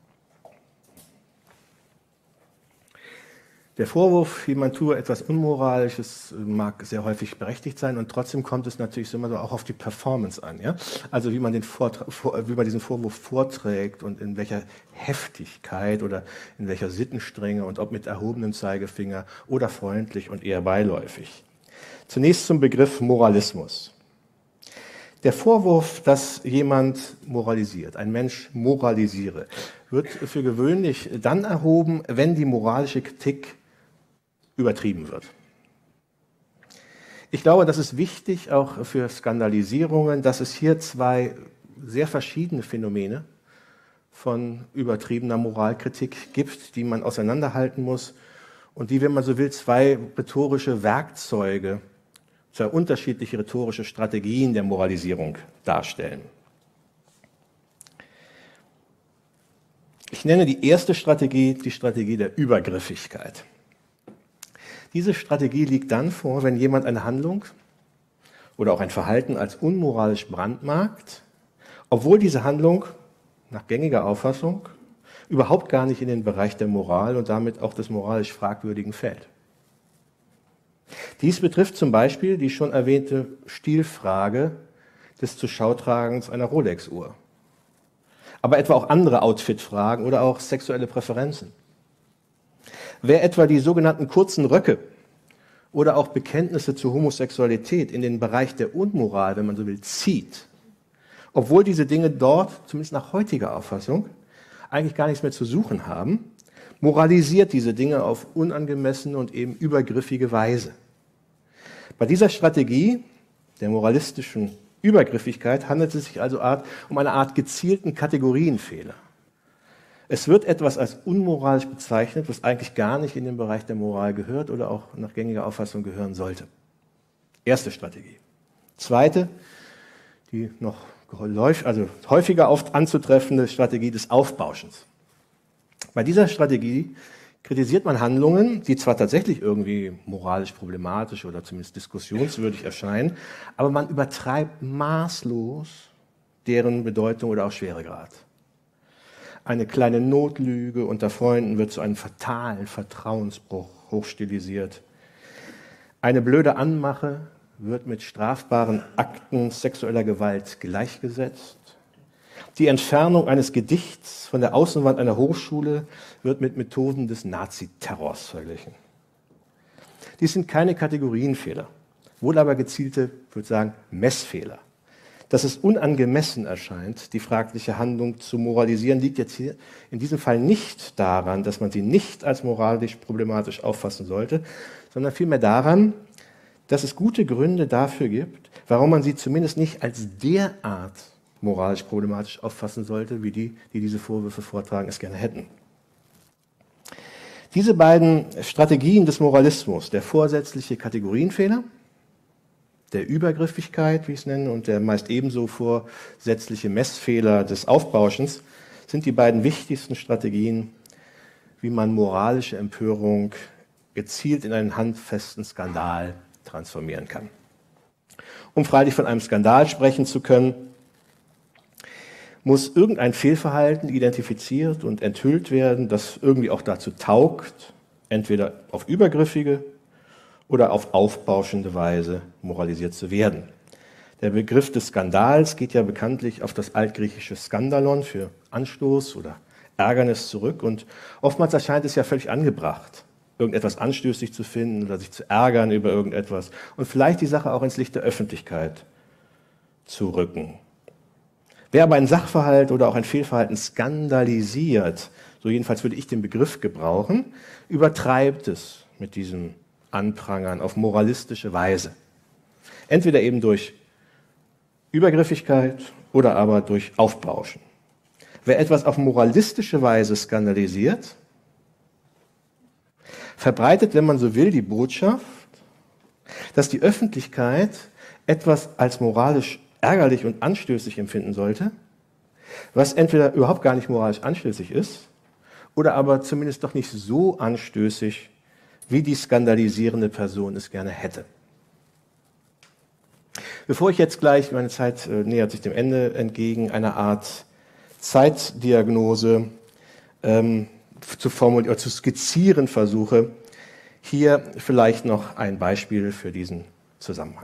Der Vorwurf, jemand tue etwas Unmoralisches, mag sehr häufig berechtigt sein, und trotzdem kommt es natürlich immer so auch auf die Performance an. Ja? Also wie man diesen Vorwurf vorträgt und in welcher Heftigkeit oder in welcher Sittenstrenge und ob mit erhobenem Zeigefinger oder freundlich und eher beiläufig. Zunächst zum Begriff Moralismus. Der Vorwurf, dass jemand moralisiert, ein Mensch moralisiere, wird für gewöhnlich dann erhoben, wenn die moralische Kritik übertrieben wird. Ich glaube, das ist wichtig auch für Skandalisierungen, dass es hier 2 sehr verschiedene Phänomene von übertriebener Moralkritik gibt, die man auseinanderhalten muss und die, wenn man so will, 2 rhetorische Werkzeuge, 2 unterschiedliche rhetorische Strategien der Moralisierung darstellen. Ich nenne die erste Strategie die Strategie der Übergriffigkeit. Diese Strategie liegt dann vor, wenn jemand eine Handlung oder auch ein Verhalten als unmoralisch brandmarkt, obwohl diese Handlung nach gängiger Auffassung überhaupt gar nicht in den Bereich der Moral und damit auch des moralisch Fragwürdigen fällt. Dies betrifft zum Beispiel die schon erwähnte Stilfrage des Zuschautragens einer Rolex-Uhr. Aber etwa auch andere Outfit-Fragen oder auch sexuelle Präferenzen. Wer etwa die sogenannten kurzen Röcke oder auch Bekenntnisse zur Homosexualität in den Bereich der Unmoral, wenn man so will, zieht, obwohl diese Dinge dort, zumindest nach heutiger Auffassung, eigentlich gar nichts mehr zu suchen haben, moralisiert diese Dinge auf unangemessene und eben übergriffige Weise. Bei dieser Strategie der moralistischen Übergriffigkeit handelt es sich also um eine Art gezielten Kategorienfehler. Es wird etwas als unmoralisch bezeichnet, was eigentlich gar nicht in den Bereich der Moral gehört oder auch nach gängiger Auffassung gehören sollte. Erste Strategie. Zweite, die noch häufiger oft anzutreffende Strategie des Aufbauschens. Bei dieser Strategie kritisiert man Handlungen, die zwar tatsächlich irgendwie moralisch problematisch oder zumindest diskussionswürdig erscheinen, aber man übertreibt maßlos deren Bedeutung oder auch Schweregrad. Eine kleine Notlüge unter Freunden wird zu einem fatalen Vertrauensbruch hochstilisiert. Eine blöde Anmache wird mit strafbaren Akten sexueller Gewalt gleichgesetzt. Die Entfernung eines Gedichts von der Außenwand einer Hochschule wird mit Methoden des Naziterrors verglichen. Dies sind keine Kategorienfehler, wohl aber gezielte, ich würde sagen, Messfehler. Dass es unangemessen erscheint, die fragliche Handlung zu moralisieren, liegt jetzt hier in diesem Fall nicht daran, dass man sie nicht als moralisch problematisch auffassen sollte, sondern vielmehr daran, dass es gute Gründe dafür gibt, warum man sie zumindest nicht als derart moralisch problematisch auffassen sollte, wie die diese Vorwürfe vortragen, es gerne hätten. Diese beiden Strategien des Moralismus, der vorsätzliche Kategorienfehler, der Übergriffigkeit, wie ich es nenne, und der meist ebenso vorsätzliche Messfehler des Aufbauschens, sind die beiden wichtigsten Strategien, wie man moralische Empörung gezielt in einen handfesten Skandal transformieren kann. Um freilich von einem Skandal sprechen zu können, muss irgendein Fehlverhalten identifiziert und enthüllt werden, das irgendwie auch dazu taugt, entweder auf übergriffige oder auf aufbauschende Weise moralisiert zu werden. Der Begriff des Skandals geht ja bekanntlich auf das altgriechische Skandalon für Anstoß oder Ärgernis zurück und oftmals erscheint es ja völlig angebracht, irgendetwas anstößig zu finden oder sich zu ärgern über irgendetwas und vielleicht die Sache auch ins Licht der Öffentlichkeit zu rücken. Wer aber einen Sachverhalt oder auch ein Fehlverhalten skandalisiert, so jedenfalls würde ich den Begriff gebrauchen, übertreibt es mit diesem Anprangern auf moralistische Weise. Entweder eben durch Übergriffigkeit oder aber durch Aufbauschen. Wer etwas auf moralistische Weise skandalisiert, verbreitet, wenn man so will, die Botschaft, dass die Öffentlichkeit etwas als moralisch ärgerlich und anstößig empfinden sollte, was entweder überhaupt gar nicht moralisch anstößig ist oder aber zumindest doch nicht so anstößig, wie die skandalisierende Person es gerne hätte. Bevor ich jetzt gleich, meine Zeit nähert sich dem Ende entgegen, eine Art Zeitdiagnose zu formulieren oder zu skizzieren versuche, hier vielleicht noch ein Beispiel für diesen Zusammenhang.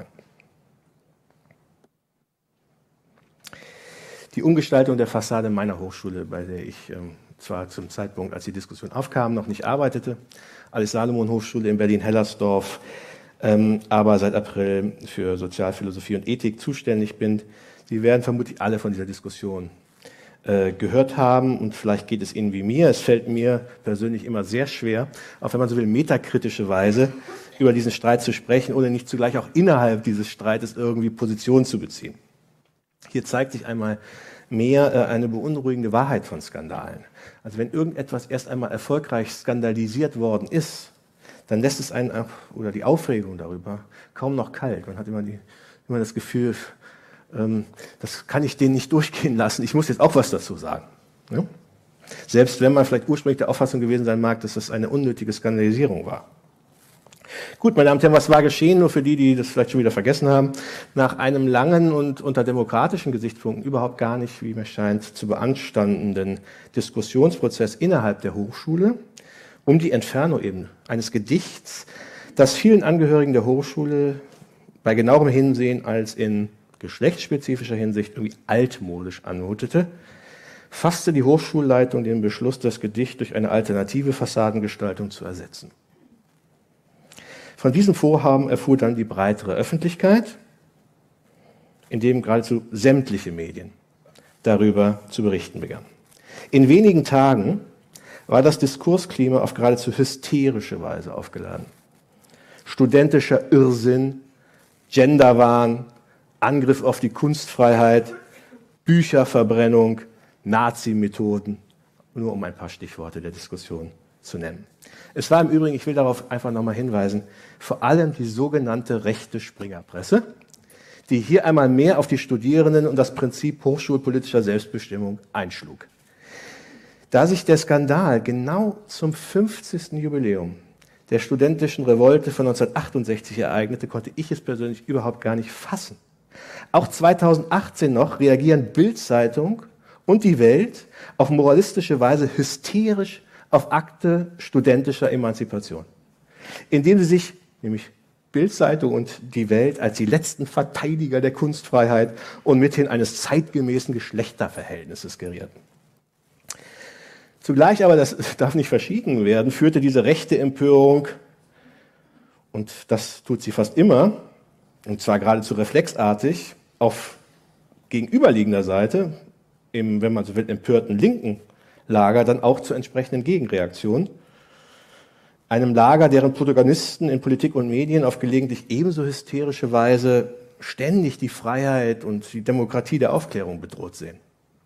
Die Umgestaltung der Fassade meiner Hochschule, bei der ich zwar zum Zeitpunkt, als die Diskussion aufkam, noch nicht arbeitete, Alice-Salomon-Hochschule in Berlin-Hellersdorf, aber seit April für Sozialphilosophie und Ethik zuständig bin. Sie werden vermutlich alle von dieser Diskussion gehört haben und vielleicht geht es Ihnen wie mir. Es fällt mir persönlich immer sehr schwer, auch wenn man so will, metakritische Weise über diesen Streit zu sprechen, ohne nicht zugleich auch innerhalb dieses Streites irgendwie Position zu beziehen. Hier zeigt sich einmal mehr eine beunruhigende Wahrheit von Skandalen. Also wenn irgendetwas erst einmal erfolgreich skandalisiert worden ist, dann lässt es einen auch, oder die Aufregung darüber kaum noch kalt. Man hat immer das Gefühl, das kann ich denen nicht durchgehen lassen, ich muss jetzt auch was dazu sagen. Ja? Selbst wenn man vielleicht ursprünglich der Auffassung gewesen sein mag, dass das eine unnötige Skandalisierung war. Gut, meine Damen und Herren, was war geschehen, nur für die, die das vielleicht schon wieder vergessen haben, nach einem langen und unter demokratischen Gesichtspunkten überhaupt gar nicht, wie mir scheint, zu beanstandenden Diskussionsprozess innerhalb der Hochschule um die Entfernung eben eines Gedichts, das vielen Angehörigen der Hochschule bei genauerem Hinsehen als in geschlechtsspezifischer Hinsicht irgendwie altmodisch anmutete, fasste die Hochschulleitung den Beschluss, das Gedicht durch eine alternative Fassadengestaltung zu ersetzen. Von diesem Vorhaben erfuhr dann die breitere Öffentlichkeit, indem geradezu sämtliche Medien darüber zu berichten begannen. In wenigen Tagen war das Diskursklima auf geradezu hysterische Weise aufgeladen. Studentischer Irrsinn, Genderwahn, Angriff auf die Kunstfreiheit, Bücherverbrennung, Nazi-Methoden, nur um ein paar Stichworte der Diskussion zu nennen. Es war im Übrigen, ich will darauf einfach nochmal hinweisen, vor allem die sogenannte rechte Springerpresse, die hier einmal mehr auf die Studierenden und das Prinzip hochschulpolitischer Selbstbestimmung einschlug. Da sich der Skandal genau zum 50. Jubiläum der studentischen Revolte von 1968 ereignete, konnte ich es persönlich überhaupt gar nicht fassen. Auch 2018 noch reagieren Bild-Zeitung und die Welt auf moralistische Weise hysterisch auf Akte studentischer Emanzipation, indem sie sich, nämlich Bild-Zeitung und die Welt, als die letzten Verteidiger der Kunstfreiheit und mithin eines zeitgemäßen Geschlechterverhältnisses gerierten. Zugleich aber, das darf nicht verschwiegen werden, führte diese rechte Empörung, und das tut sie fast immer, und zwar geradezu reflexartig, auf gegenüberliegender Seite, im, wenn man so will, empörten linken Lager, dann auch zu entsprechenden Gegenreaktionen. Einem Lager, deren Protagonisten in Politik und Medien auf gelegentlich ebenso hysterische Weise ständig die Freiheit und die Demokratie der Aufklärung bedroht sehen.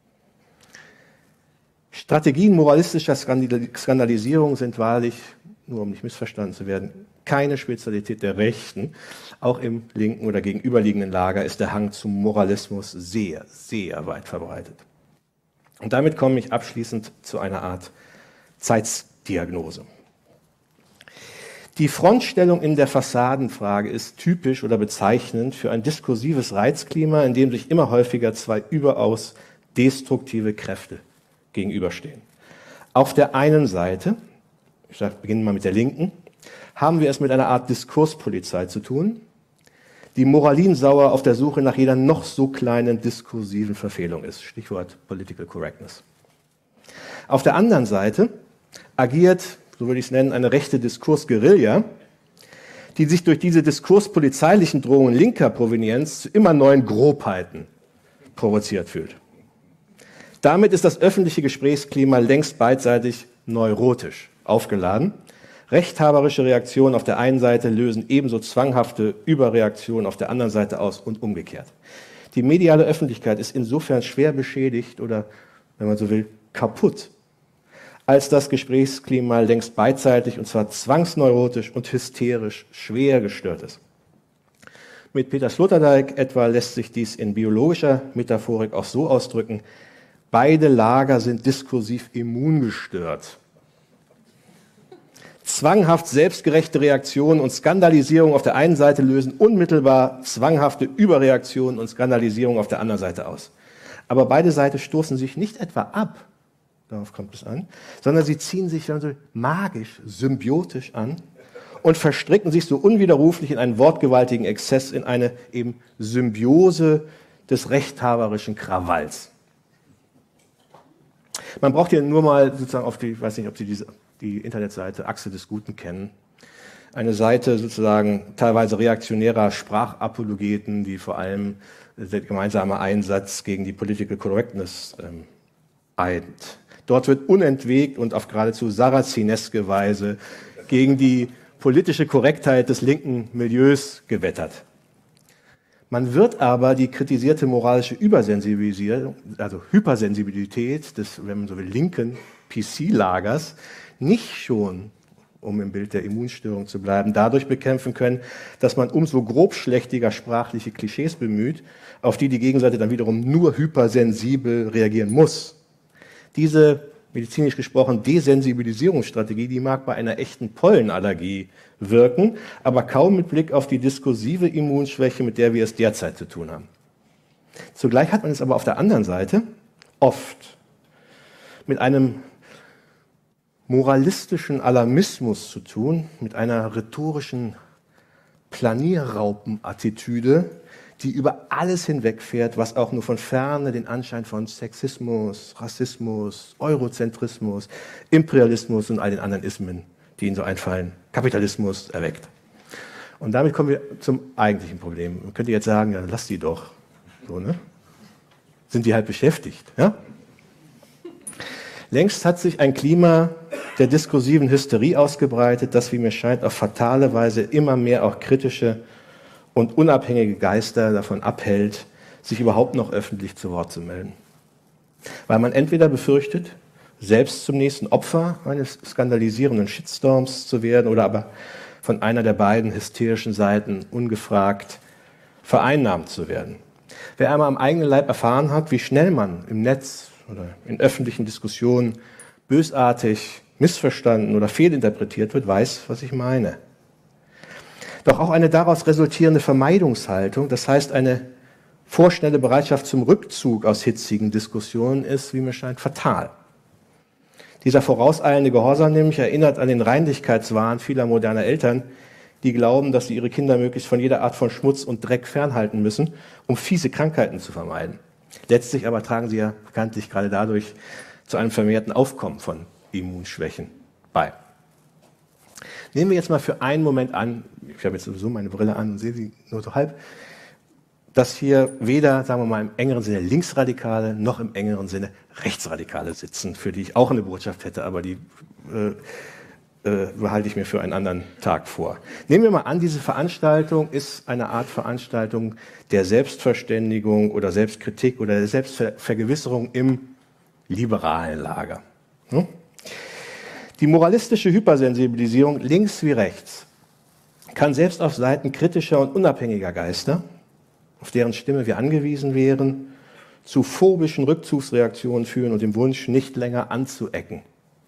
Strategien moralistischer Skandalisierung sind wahrlich, nur um nicht missverstanden zu werden, keine Spezialität der Rechten. Auch im linken oder gegenüberliegenden Lager ist der Hang zum Moralismus sehr, sehr weit verbreitet. Und damit komme ich abschließend zu einer Art Zeitdiagnose. Die Frontstellung in der Fassadenfrage ist typisch oder bezeichnend für ein diskursives Reizklima, in dem sich immer häufiger zwei überaus destruktive Kräfte gegenüberstehen. Auf der einen Seite, ich beginne mal mit der Linken, haben wir es mit einer Art Diskurspolizei zu tun, die moralinsauer auf der Suche nach jeder noch so kleinen diskursiven Verfehlung ist. Stichwort Political Correctness. Auf der anderen Seite agiert, so würde ich es nennen, eine rechte Diskursguerilla, die sich durch diese diskurspolizeilichen Drohungen linker Provenienz zu immer neuen Grobheiten provoziert fühlt. Damit ist das öffentliche Gesprächsklima längst beidseitig neurotisch aufgeladen. Rechthaberische Reaktionen auf der einen Seite lösen ebenso zwanghafte Überreaktionen auf der anderen Seite aus und umgekehrt. Die mediale Öffentlichkeit ist insofern schwer beschädigt oder, wenn man so will, kaputt, als das Gesprächsklima längst beidseitig und zwar zwangsneurotisch und hysterisch schwer gestört ist. Mit Peter Sloterdijk etwa lässt sich dies in biologischer Metaphorik auch so ausdrücken: Beide Lager sind diskursiv immungestört. Zwanghaft selbstgerechte Reaktionen und Skandalisierung auf der einen Seite lösen unmittelbar zwanghafte Überreaktionen und Skandalisierung auf der anderen Seite aus. Aber beide Seiten stoßen sich nicht etwa ab, darauf kommt es an, sondern sie ziehen sich dann so magisch, symbiotisch an und verstricken sich so unwiderruflich in einen wortgewaltigen Exzess, in eine eben Symbiose des rechthaberischen Krawalls. Man braucht hier nur mal sozusagen auf die, ich weiß nicht, ob Sie die Internetseite Achse des Guten kennen. Eine Seite sozusagen teilweise reaktionärer Sprachapologeten, die vor allem der gemeinsame Einsatz gegen die Political Correctness eint. Dort wird unentwegt und auf geradezu sarazineske Weise gegen die politische Korrektheit des linken Milieus gewettert. Man wird aber die kritisierte moralische Übersensibilisierung, also Hypersensibilität des, wenn man so will, linken PC-Lagers nicht schon, um im Bild der Immunstörung zu bleiben, dadurch bekämpfen können, dass man umso grobschlächtiger sprachliche Klischees bemüht, auf die die Gegenseite dann wiederum nur hypersensibel reagieren muss. Diese, medizinisch gesprochen, Desensibilisierungsstrategie, die mag bei einer echten Pollenallergie wirken, aber kaum mit Blick auf die diskursive Immunschwäche, mit der wir es derzeit zu tun haben. Zugleich hat man es aber auf der anderen Seite oft mit einem moralistischen Alarmismus zu tun, mit einer rhetorischen Planierraupenattitüde, die über alles hinwegfährt, was auch nur von Ferne den Anschein von Sexismus, Rassismus, Eurozentrismus, Imperialismus und all den anderen Ismen, die Ihnen so einfallen, Kapitalismus erweckt. Und damit kommen wir zum eigentlichen Problem. Man könnte jetzt sagen, ja, lass die doch. So, ne? Sind die halt beschäftigt. Ja? Längst hat sich ein Klima der diskursiven Hysterie ausgebreitet, das, wie mir scheint, auf fatale Weise immer mehr auch kritische und unabhängige Geister davon abhält, sich überhaupt noch öffentlich zu Wort zu melden. Weil man entweder befürchtet, selbst zum nächsten Opfer eines skandalisierenden Shitstorms zu werden oder aber von einer der beiden hysterischen Seiten ungefragt vereinnahmt zu werden. Wer einmal am eigenen Leib erfahren hat, wie schnell man im Netz oder in öffentlichen Diskussionen bösartig missverstanden oder fehlinterpretiert wird, weiß, was ich meine. Doch auch eine daraus resultierende Vermeidungshaltung, das heißt eine vorschnelle Bereitschaft zum Rückzug aus hitzigen Diskussionen ist, wie mir scheint, fatal. Dieser vorauseilende Gehorsam nämlich erinnert an den Reinlichkeitswahn vieler moderner Eltern, die glauben, dass sie ihre Kinder möglichst von jeder Art von Schmutz und Dreck fernhalten müssen, um fiese Krankheiten zu vermeiden. Letztlich aber tragen sie ja bekanntlich gerade dadurch zu einem vermehrten Aufkommen von Immunschwächen bei. Nehmen wir jetzt mal für einen Moment an, ich habe jetzt sowieso meine Brille an und sehe sie nur so halb, dass hier weder, sagen wir mal, im engeren Sinne Linksradikale noch im engeren Sinne Rechtsradikale sitzen, für die ich auch eine Botschaft hätte, aber die behalte ich mir für einen anderen Tag vor. Nehmen wir mal an, diese Veranstaltung ist eine Art Veranstaltung der Selbstverständigung oder Selbstkritik oder der Selbstvergewisserung im liberalen Lager. Die moralistische Hypersensibilisierung links wie rechts kann selbst auf Seiten kritischer und unabhängiger Geister, auf deren Stimme wir angewiesen wären, zu phobischen Rückzugsreaktionen führen und dem Wunsch, nicht länger anzuecken.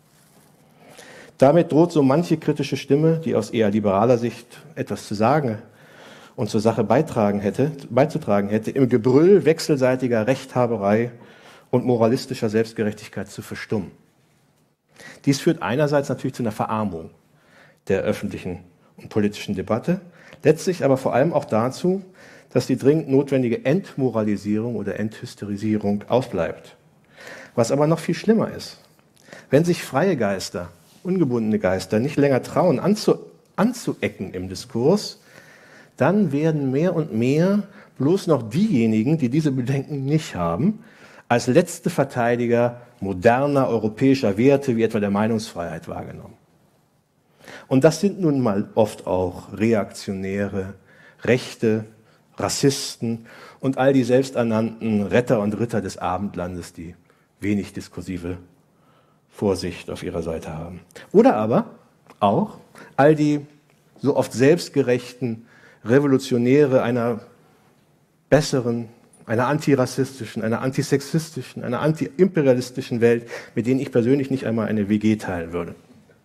Damit droht so manche kritische Stimme, die aus eher liberaler Sicht etwas zu sagen und zur Sache beizutragen hätte, im Gebrüll wechselseitiger Rechthaberei und moralistischer Selbstgerechtigkeit zu verstummen. Dies führt einerseits natürlich zu einer Verarmung der öffentlichen und politischen Debatte, letztlich aber vor allem auch dazu, dass die dringend notwendige Entmoralisierung oder Enthysterisierung ausbleibt. Was aber noch viel schlimmer ist, wenn sich freie Geister, ungebundene Geister nicht länger trauen, anzuecken im Diskurs, dann werden mehr und mehr bloß noch diejenigen, die diese Bedenken nicht haben, als letzte Verteidiger moderner europäischer Werte wie etwa der Meinungsfreiheit wahrgenommen. Und das sind nun mal oft auch Reaktionäre, Rechte, Rassisten und all die selbsternannten Retter und Ritter des Abendlandes, die wenig diskursive Vorsicht auf ihrer Seite haben. Oder aber auch all die so oft selbstgerechten Revolutionäre einer besseren, einer antirassistischen, einer antisexistischen, einer antiimperialistischen Welt, mit denen ich persönlich nicht einmal eine WG teilen würde.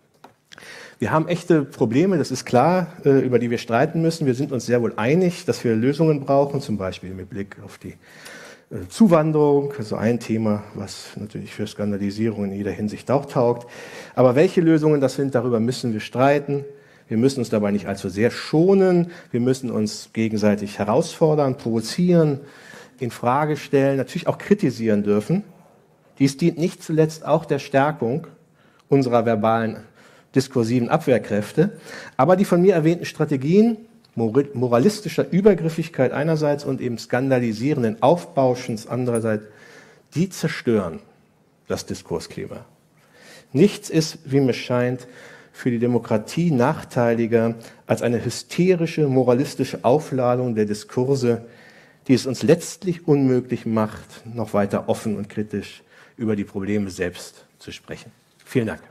Wir haben echte Probleme, das ist klar, über die wir streiten müssen. Wir sind uns sehr wohl einig, dass wir Lösungen brauchen, zum Beispiel mit Blick auf die Zuwanderung, also ein Thema, was natürlich für Skandalisierung in jeder Hinsicht auch taugt. Aber welche Lösungen das sind, darüber müssen wir streiten. Wir müssen uns dabei nicht allzu sehr schonen. Wir müssen uns gegenseitig herausfordern, provozieren, in Frage stellen, natürlich auch kritisieren dürfen. Dies dient nicht zuletzt auch der Stärkung unserer verbalen diskursiven Abwehrkräfte, aber die von mir erwähnten Strategien moralistischer Übergriffigkeit einerseits und eben skandalisierenden Aufbauschens andererseits, die zerstören das Diskursklima. Nichts ist, wie mir scheint, für die Demokratie nachteiliger als eine hysterische moralistische Aufladung der Diskurse, die es uns letztlich unmöglich macht, noch weiter offen und kritisch über die Probleme selbst zu sprechen. Vielen Dank.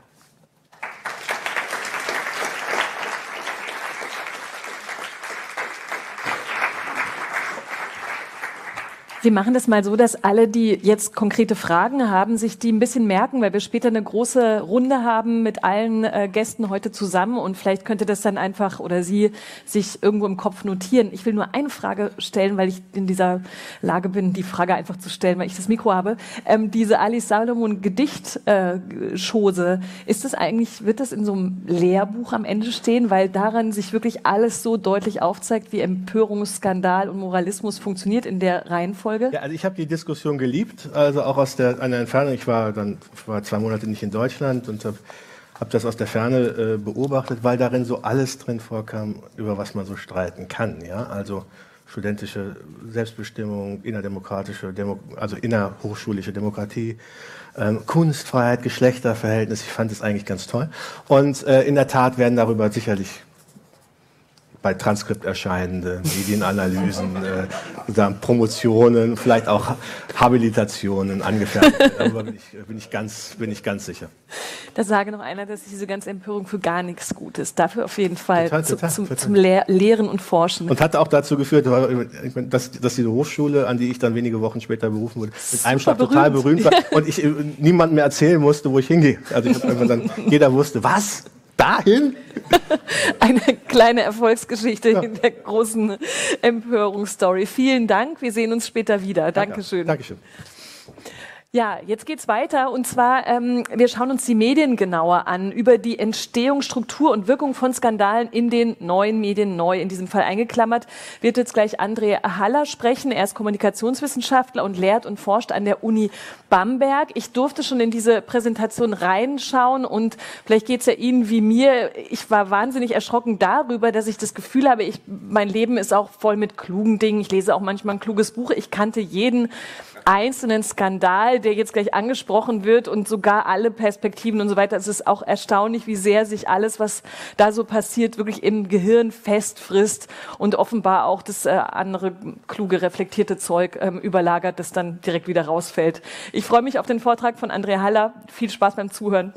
Wir machen das mal so, dass alle, die jetzt konkrete Fragen haben, sich die ein bisschen merken, weil wir später eine große Runde haben mit allen Gästen heute zusammen und vielleicht könnte das dann einfach oder Sie sich irgendwo im Kopf notieren. Ich will nur eine Frage stellen, weil ich in dieser Lage bin, die Frage einfach zu stellen, weil ich das Mikro habe. Diese Alice Salomon Gedichtschose, ist das eigentlich, wird das in so einem Lehrbuch am Ende stehen, weil daran sich wirklich alles so deutlich aufzeigt, wie Empörung, Skandal und Moralismus funktioniert in der Reihenfolge? Ja, also ich habe die Diskussion geliebt, also auch aus einer Entfernung. Ich war 2 Monate nicht in Deutschland und habe das aus der Ferne beobachtet, weil darin so alles drin vorkam, über was man so streiten kann. Ja? Also studentische Selbstbestimmung, also innerhochschulische Demokratie, Kunstfreiheit, Geschlechterverhältnis. Ich fand es eigentlich ganz toll. Und in der Tat werden darüber sicherlich bei Transkript erscheinende Medienanalysen, Promotionen, vielleicht auch Habilitationen angefertigt. Darüber bin ich ganz sicher. Da sage noch einer, dass diese ganze Empörung für gar nichts gut ist. Dafür auf jeden Fall zum Lehren und Forschen. Und hat auch dazu geführt, dass diese Hochschule, an die ich dann wenige Wochen später berufen wurde, mit einem Schlag total berühmt war und ich niemandem mehr erzählen musste, wo ich hingehe. Also jeder wusste, was? Dahin? Eine kleine Erfolgsgeschichte in der großen Empörungsstory. Vielen Dank, wir sehen uns später wieder. Dankeschön. Dankeschön. Ja, jetzt geht's weiter und zwar, wir schauen uns die Medien genauer an, über die Entstehung, Struktur und Wirkung von Skandalen in den neuen Medien, neu in diesem Fall eingeklammert, wird jetzt gleich André Haller sprechen. Er ist Kommunikationswissenschaftler und lehrt und forscht an der Uni Bamberg. Ich durfte schon in diese Präsentation reinschauen und vielleicht geht's ja Ihnen wie mir. Ich war wahnsinnig erschrocken darüber, dass ich das Gefühl habe, mein Leben ist auch voll mit klugen Dingen. Ich lese auch manchmal ein kluges Buch. Ich kannte jeden einzelnen Skandal, der jetzt gleich angesprochen wird und sogar alle Perspektiven und so weiter. Es ist auch erstaunlich, wie sehr sich alles, was da so passiert, wirklich im Gehirn festfrisst und offenbar auch das andere kluge, reflektierte Zeug überlagert, das dann direkt wieder rausfällt. Ich freue mich auf den Vortrag von André Haller. Viel Spaß beim Zuhören.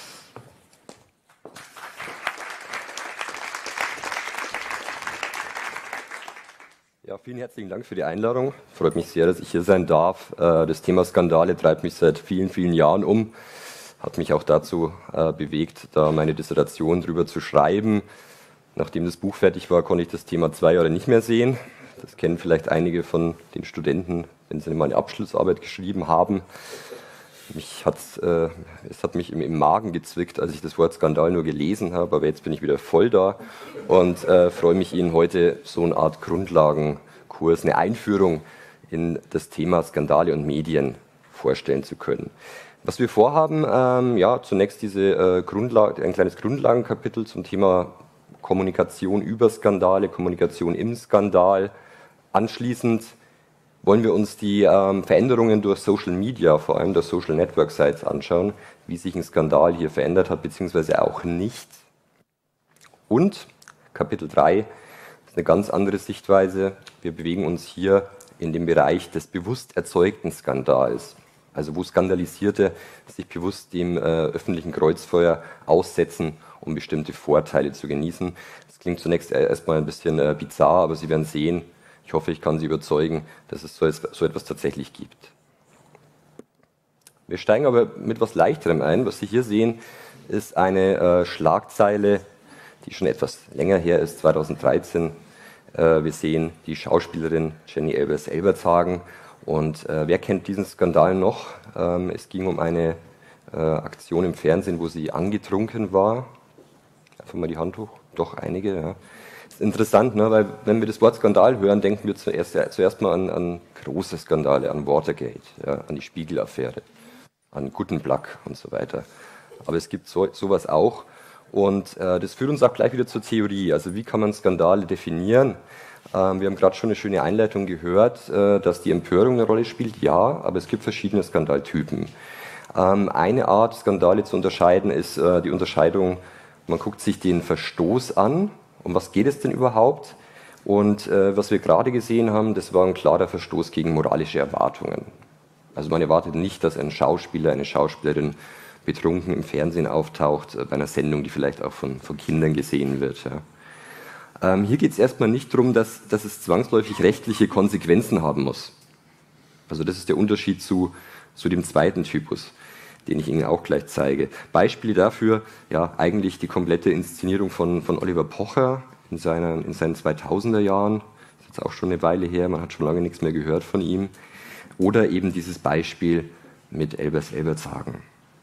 Ja, vielen herzlichen Dank für die Einladung. Freut mich sehr, dass ich hier sein darf. Das Thema Skandale treibt mich seit vielen, vielen Jahren um. Hat mich auch dazu bewegt, da meine Dissertation drüber zu schreiben. Nachdem das Buch fertig war, konnte ich das Thema 2 Jahre nicht mehr sehen. Das kennen vielleicht einige von den Studenten, wenn sie mal eine Abschlussarbeit geschrieben haben. Es hat mich im Magen gezwickt, als ich das Wort Skandal nur gelesen habe, aber jetzt bin ich wieder voll da und freue mich, Ihnen heute so eine Art Grundlagenkurs, eine Einführung in das Thema Skandale und Medien vorstellen zu können. Was wir vorhaben, zunächst ein kleines Grundlagenkapitel zum Thema Kommunikation über Skandale, Kommunikation im Skandal. Anschließend wollen wir uns die Veränderungen durch Social Media, vor allem durch Social Network Sites anschauen, wie sich ein Skandal hier verändert hat, beziehungsweise auch nicht. Und Kapitel 3 ist eine ganz andere Sichtweise. Wir bewegen uns hier in dem Bereich des bewusst erzeugten Skandals, also wo Skandalisierte sich bewusst dem öffentlichen Kreuzfeuer aussetzen, um bestimmte Vorteile zu genießen. Das klingt zunächst erstmal ein bisschen bizarr, aber Sie werden sehen, ich hoffe, ich kann Sie überzeugen, dass es so etwas tatsächlich gibt. Wir steigen aber mit etwas Leichterem ein. Was Sie hier sehen, ist eine Schlagzeile, die schon etwas länger her ist, 2013. Wir sehen die Schauspielerin Jenny Elberts-Elbertshagen. Und wer kennt diesen Skandal noch? Es ging um eine Aktion im Fernsehen, wo sie angetrunken war. Einfach mal die Hand hoch. Doch, einige, ja. Das ist interessant, ne? Weil wenn wir das Wort Skandal hören, denken wir zuerst mal an große Skandale, an Watergate, ja, an die Spiegel-Affäre, an Guttenplack und so weiter. Aber es gibt sowas auch und das führt uns auch gleich wieder zur Theorie. Also wie kann man Skandale definieren? Wir haben gerade schon eine schöne Einleitung gehört, dass die Empörung eine Rolle spielt, ja, aber es gibt verschiedene Skandaltypen. Eine Art, Skandale zu unterscheiden, ist die Unterscheidung, man guckt sich den Verstoß an. Um was geht es denn überhaupt? Und was wir gerade gesehen haben, das war ein klarer Verstoß gegen moralische Erwartungen. Also man erwartet nicht, dass ein Schauspieler, eine Schauspielerin betrunken im Fernsehen auftaucht, bei einer Sendung, die vielleicht auch von Kindern gesehen wird. Ja. Hier geht es erstmal nicht darum, dass es zwangsläufig rechtliche Konsequenzen haben muss. Also das ist der Unterschied zu dem zweiten Typus, den ich Ihnen auch gleich zeige. Beispiele dafür, ja, eigentlich die komplette Inszenierung von Oliver Pocher in seinen 2000er Jahren. Das ist jetzt auch schon eine Weile her, man hat schon lange nichts mehr gehört von ihm. Oder eben dieses Beispiel mit Elberts-Elbertshagen.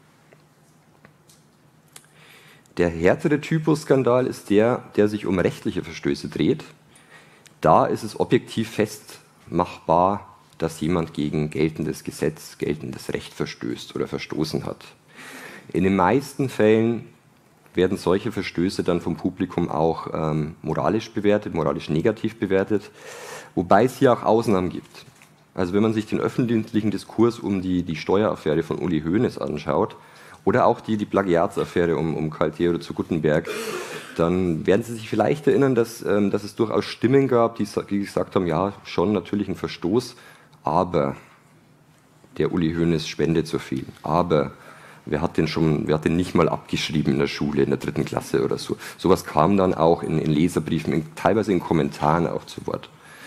Der härtere Typus Skandal ist der sich um rechtliche Verstöße dreht. Da ist es objektiv festmachbar, dass jemand gegen geltendes Gesetz, geltendes Recht verstößt oder verstoßen hat. In den meisten Fällen werden solche Verstöße dann vom Publikum auch moralisch bewertet, moralisch negativ bewertet, wobei es hier auch Ausnahmen gibt. Also wenn man sich den öffentlichen Diskurs um die Steueraffäre von Uli Hoeneß anschaut oder auch die Plagiatsaffäre um Karl Theodor zu Guttenberg, dann werden Sie sich vielleicht erinnern, dass es durchaus Stimmen gab, die gesagt haben, ja, schon natürlich ein Verstoß, aber der Uli Hoeneß spendet so viel. Aber wer hat den nicht mal abgeschrieben in der Schule, in der 3. Klasse oder so. Sowas kam dann auch in Leserbriefen, teilweise in Kommentaren auch zu Wort.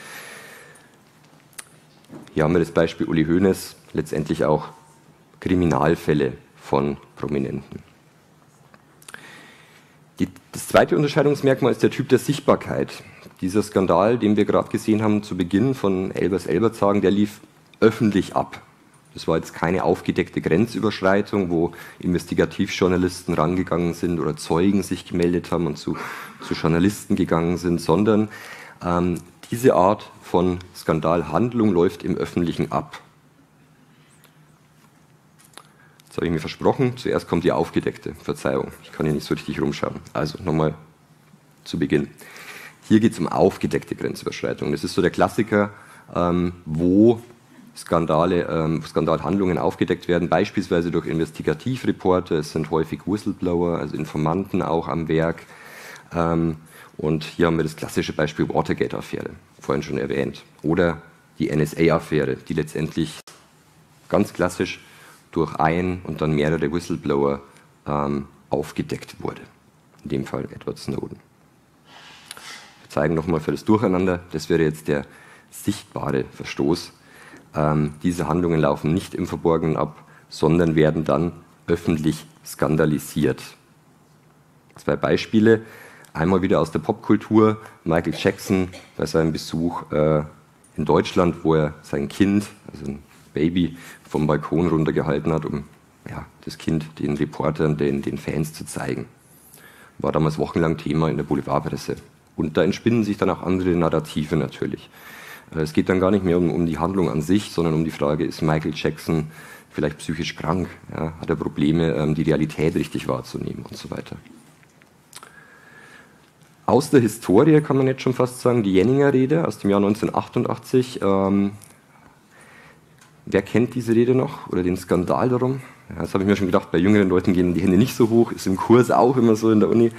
Hier haben wir das Beispiel Uli Hoeneß, letztendlich auch Kriminalfälle von Prominenten. Das zweite Unterscheidungsmerkmal ist der Typ der Sichtbarkeit. Dieser Skandal, den wir gerade gesehen haben zu Beginn von Elbers-Elbertshagen, der lief öffentlich ab. Das war jetzt keine aufgedeckte Grenzüberschreitung, wo Investigativjournalisten rangegangen sind oder Zeugen sich gemeldet haben und zu Journalisten gegangen sind, sondern diese Art von Skandalhandlung läuft im Öffentlichen ab. Jetzt habe ich mir versprochen, zuerst kommt die aufgedeckte. Verzeihung, ich kann hier nicht so richtig rumschauen. Also nochmal zu Beginn. Hier geht es um aufgedeckte Grenzüberschreitung. Das ist so der Klassiker, wo Skandalhandlungen aufgedeckt werden, beispielsweise durch Investigativreporter. Es sind häufig Whistleblower, also Informanten auch am Werk. Und hier haben wir das klassische Beispiel Watergate-Affäre, vorhin schon erwähnt. Oder die NSA-Affäre, die letztendlich ganz klassisch durch ein und dann mehrere Whistleblower aufgedeckt wurde. In dem Fall Edward Snowden. Wir zeigen nochmal für das Durcheinander, das wäre jetzt der sichtbare Verstoß. Diese Handlungen laufen nicht im Verborgenen ab, sondern werden dann öffentlich skandalisiert. 2 Beispiele. Einmal wieder aus der Popkultur. Michael Jackson bei seinem Besuch in Deutschland, wo er sein Kind, also ein Baby, vom Balkon runtergehalten hat, um das Kind den Reportern, den Fans zu zeigen. War damals wochenlang Thema in der Boulevardpresse. Und da entspinnen sich dann auch andere Narrative natürlich. Es geht dann gar nicht mehr um die Handlung an sich, sondern um die Frage, ist Michael Jackson vielleicht psychisch krank? Ja, hat er Probleme, die Realität richtig wahrzunehmen und so weiter. Aus der Historie kann man jetzt schon fast sagen, die Jenninger-Rede aus dem Jahr 1988. Wer kennt diese Rede noch oder den Skandal darum? Ja, das habe ich mir schon gedacht, bei jüngeren Leuten gehen die Hände nicht so hoch, ist im Kurs auch immer so in der Uni.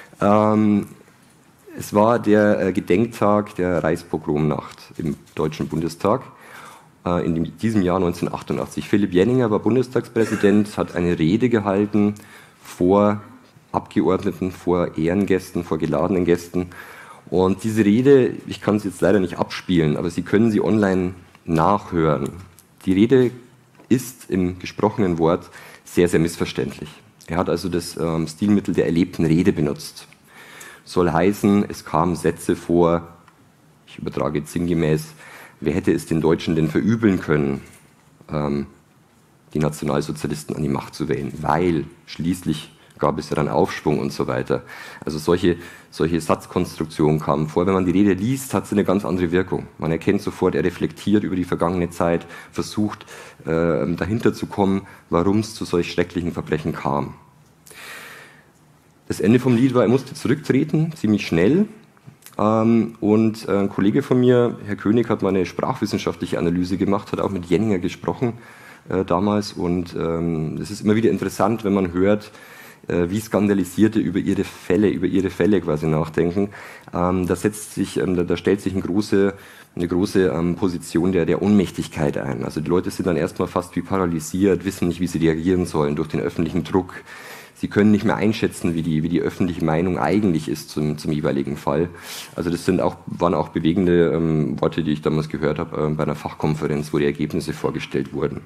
Es war der Gedenktag der Reichspogromnacht im Deutschen Bundestag in diesem Jahr 1988. Philipp Jenninger war Bundestagspräsident, hat eine Rede gehalten vor Abgeordneten, vor Ehrengästen, vor geladenen Gästen. Und diese Rede, ich kann sie jetzt leider nicht abspielen, aber Sie können sie online nachhören. Die Rede ist im gesprochenen Wort sehr, sehr missverständlich. Er hat also das Stilmittel der erlebten Rede benutzt. Soll heißen, es kamen Sätze vor, ich übertrage jetzt sinngemäß, wer hätte es den Deutschen denn verübeln können, die Nationalsozialisten an die Macht zu wählen, weil schließlich gab es ja dann Aufschwung und so weiter. Also solche Satzkonstruktionen kamen vor. Wenn man die Rede liest, hat sie eine ganz andere Wirkung. Man erkennt sofort, er reflektiert über die vergangene Zeit, versucht dahinter zu kommen, warum es zu solch schrecklichen Verbrechen kam. Das Ende vom Lied war, er musste zurücktreten, ziemlich schnell. Und ein Kollege von mir, Herr König, hat mal eine sprachwissenschaftliche Analyse gemacht, hat auch mit Jenninger gesprochen damals. Und es ist immer wieder interessant, wenn man hört, wie Skandalisierte über ihre Fälle quasi nachdenken. Da stellt sich eine große Position der Ohnmächtigkeit ein. Also die Leute sind dann erstmal fast wie paralysiert, wissen nicht, wie sie reagieren sollen durch den öffentlichen Druck. Sie können nicht mehr einschätzen, wie die öffentliche Meinung eigentlich ist zum jeweiligen Fall. Also das waren auch bewegende Worte, die ich damals gehört habe bei einer Fachkonferenz, wo die Ergebnisse vorgestellt wurden.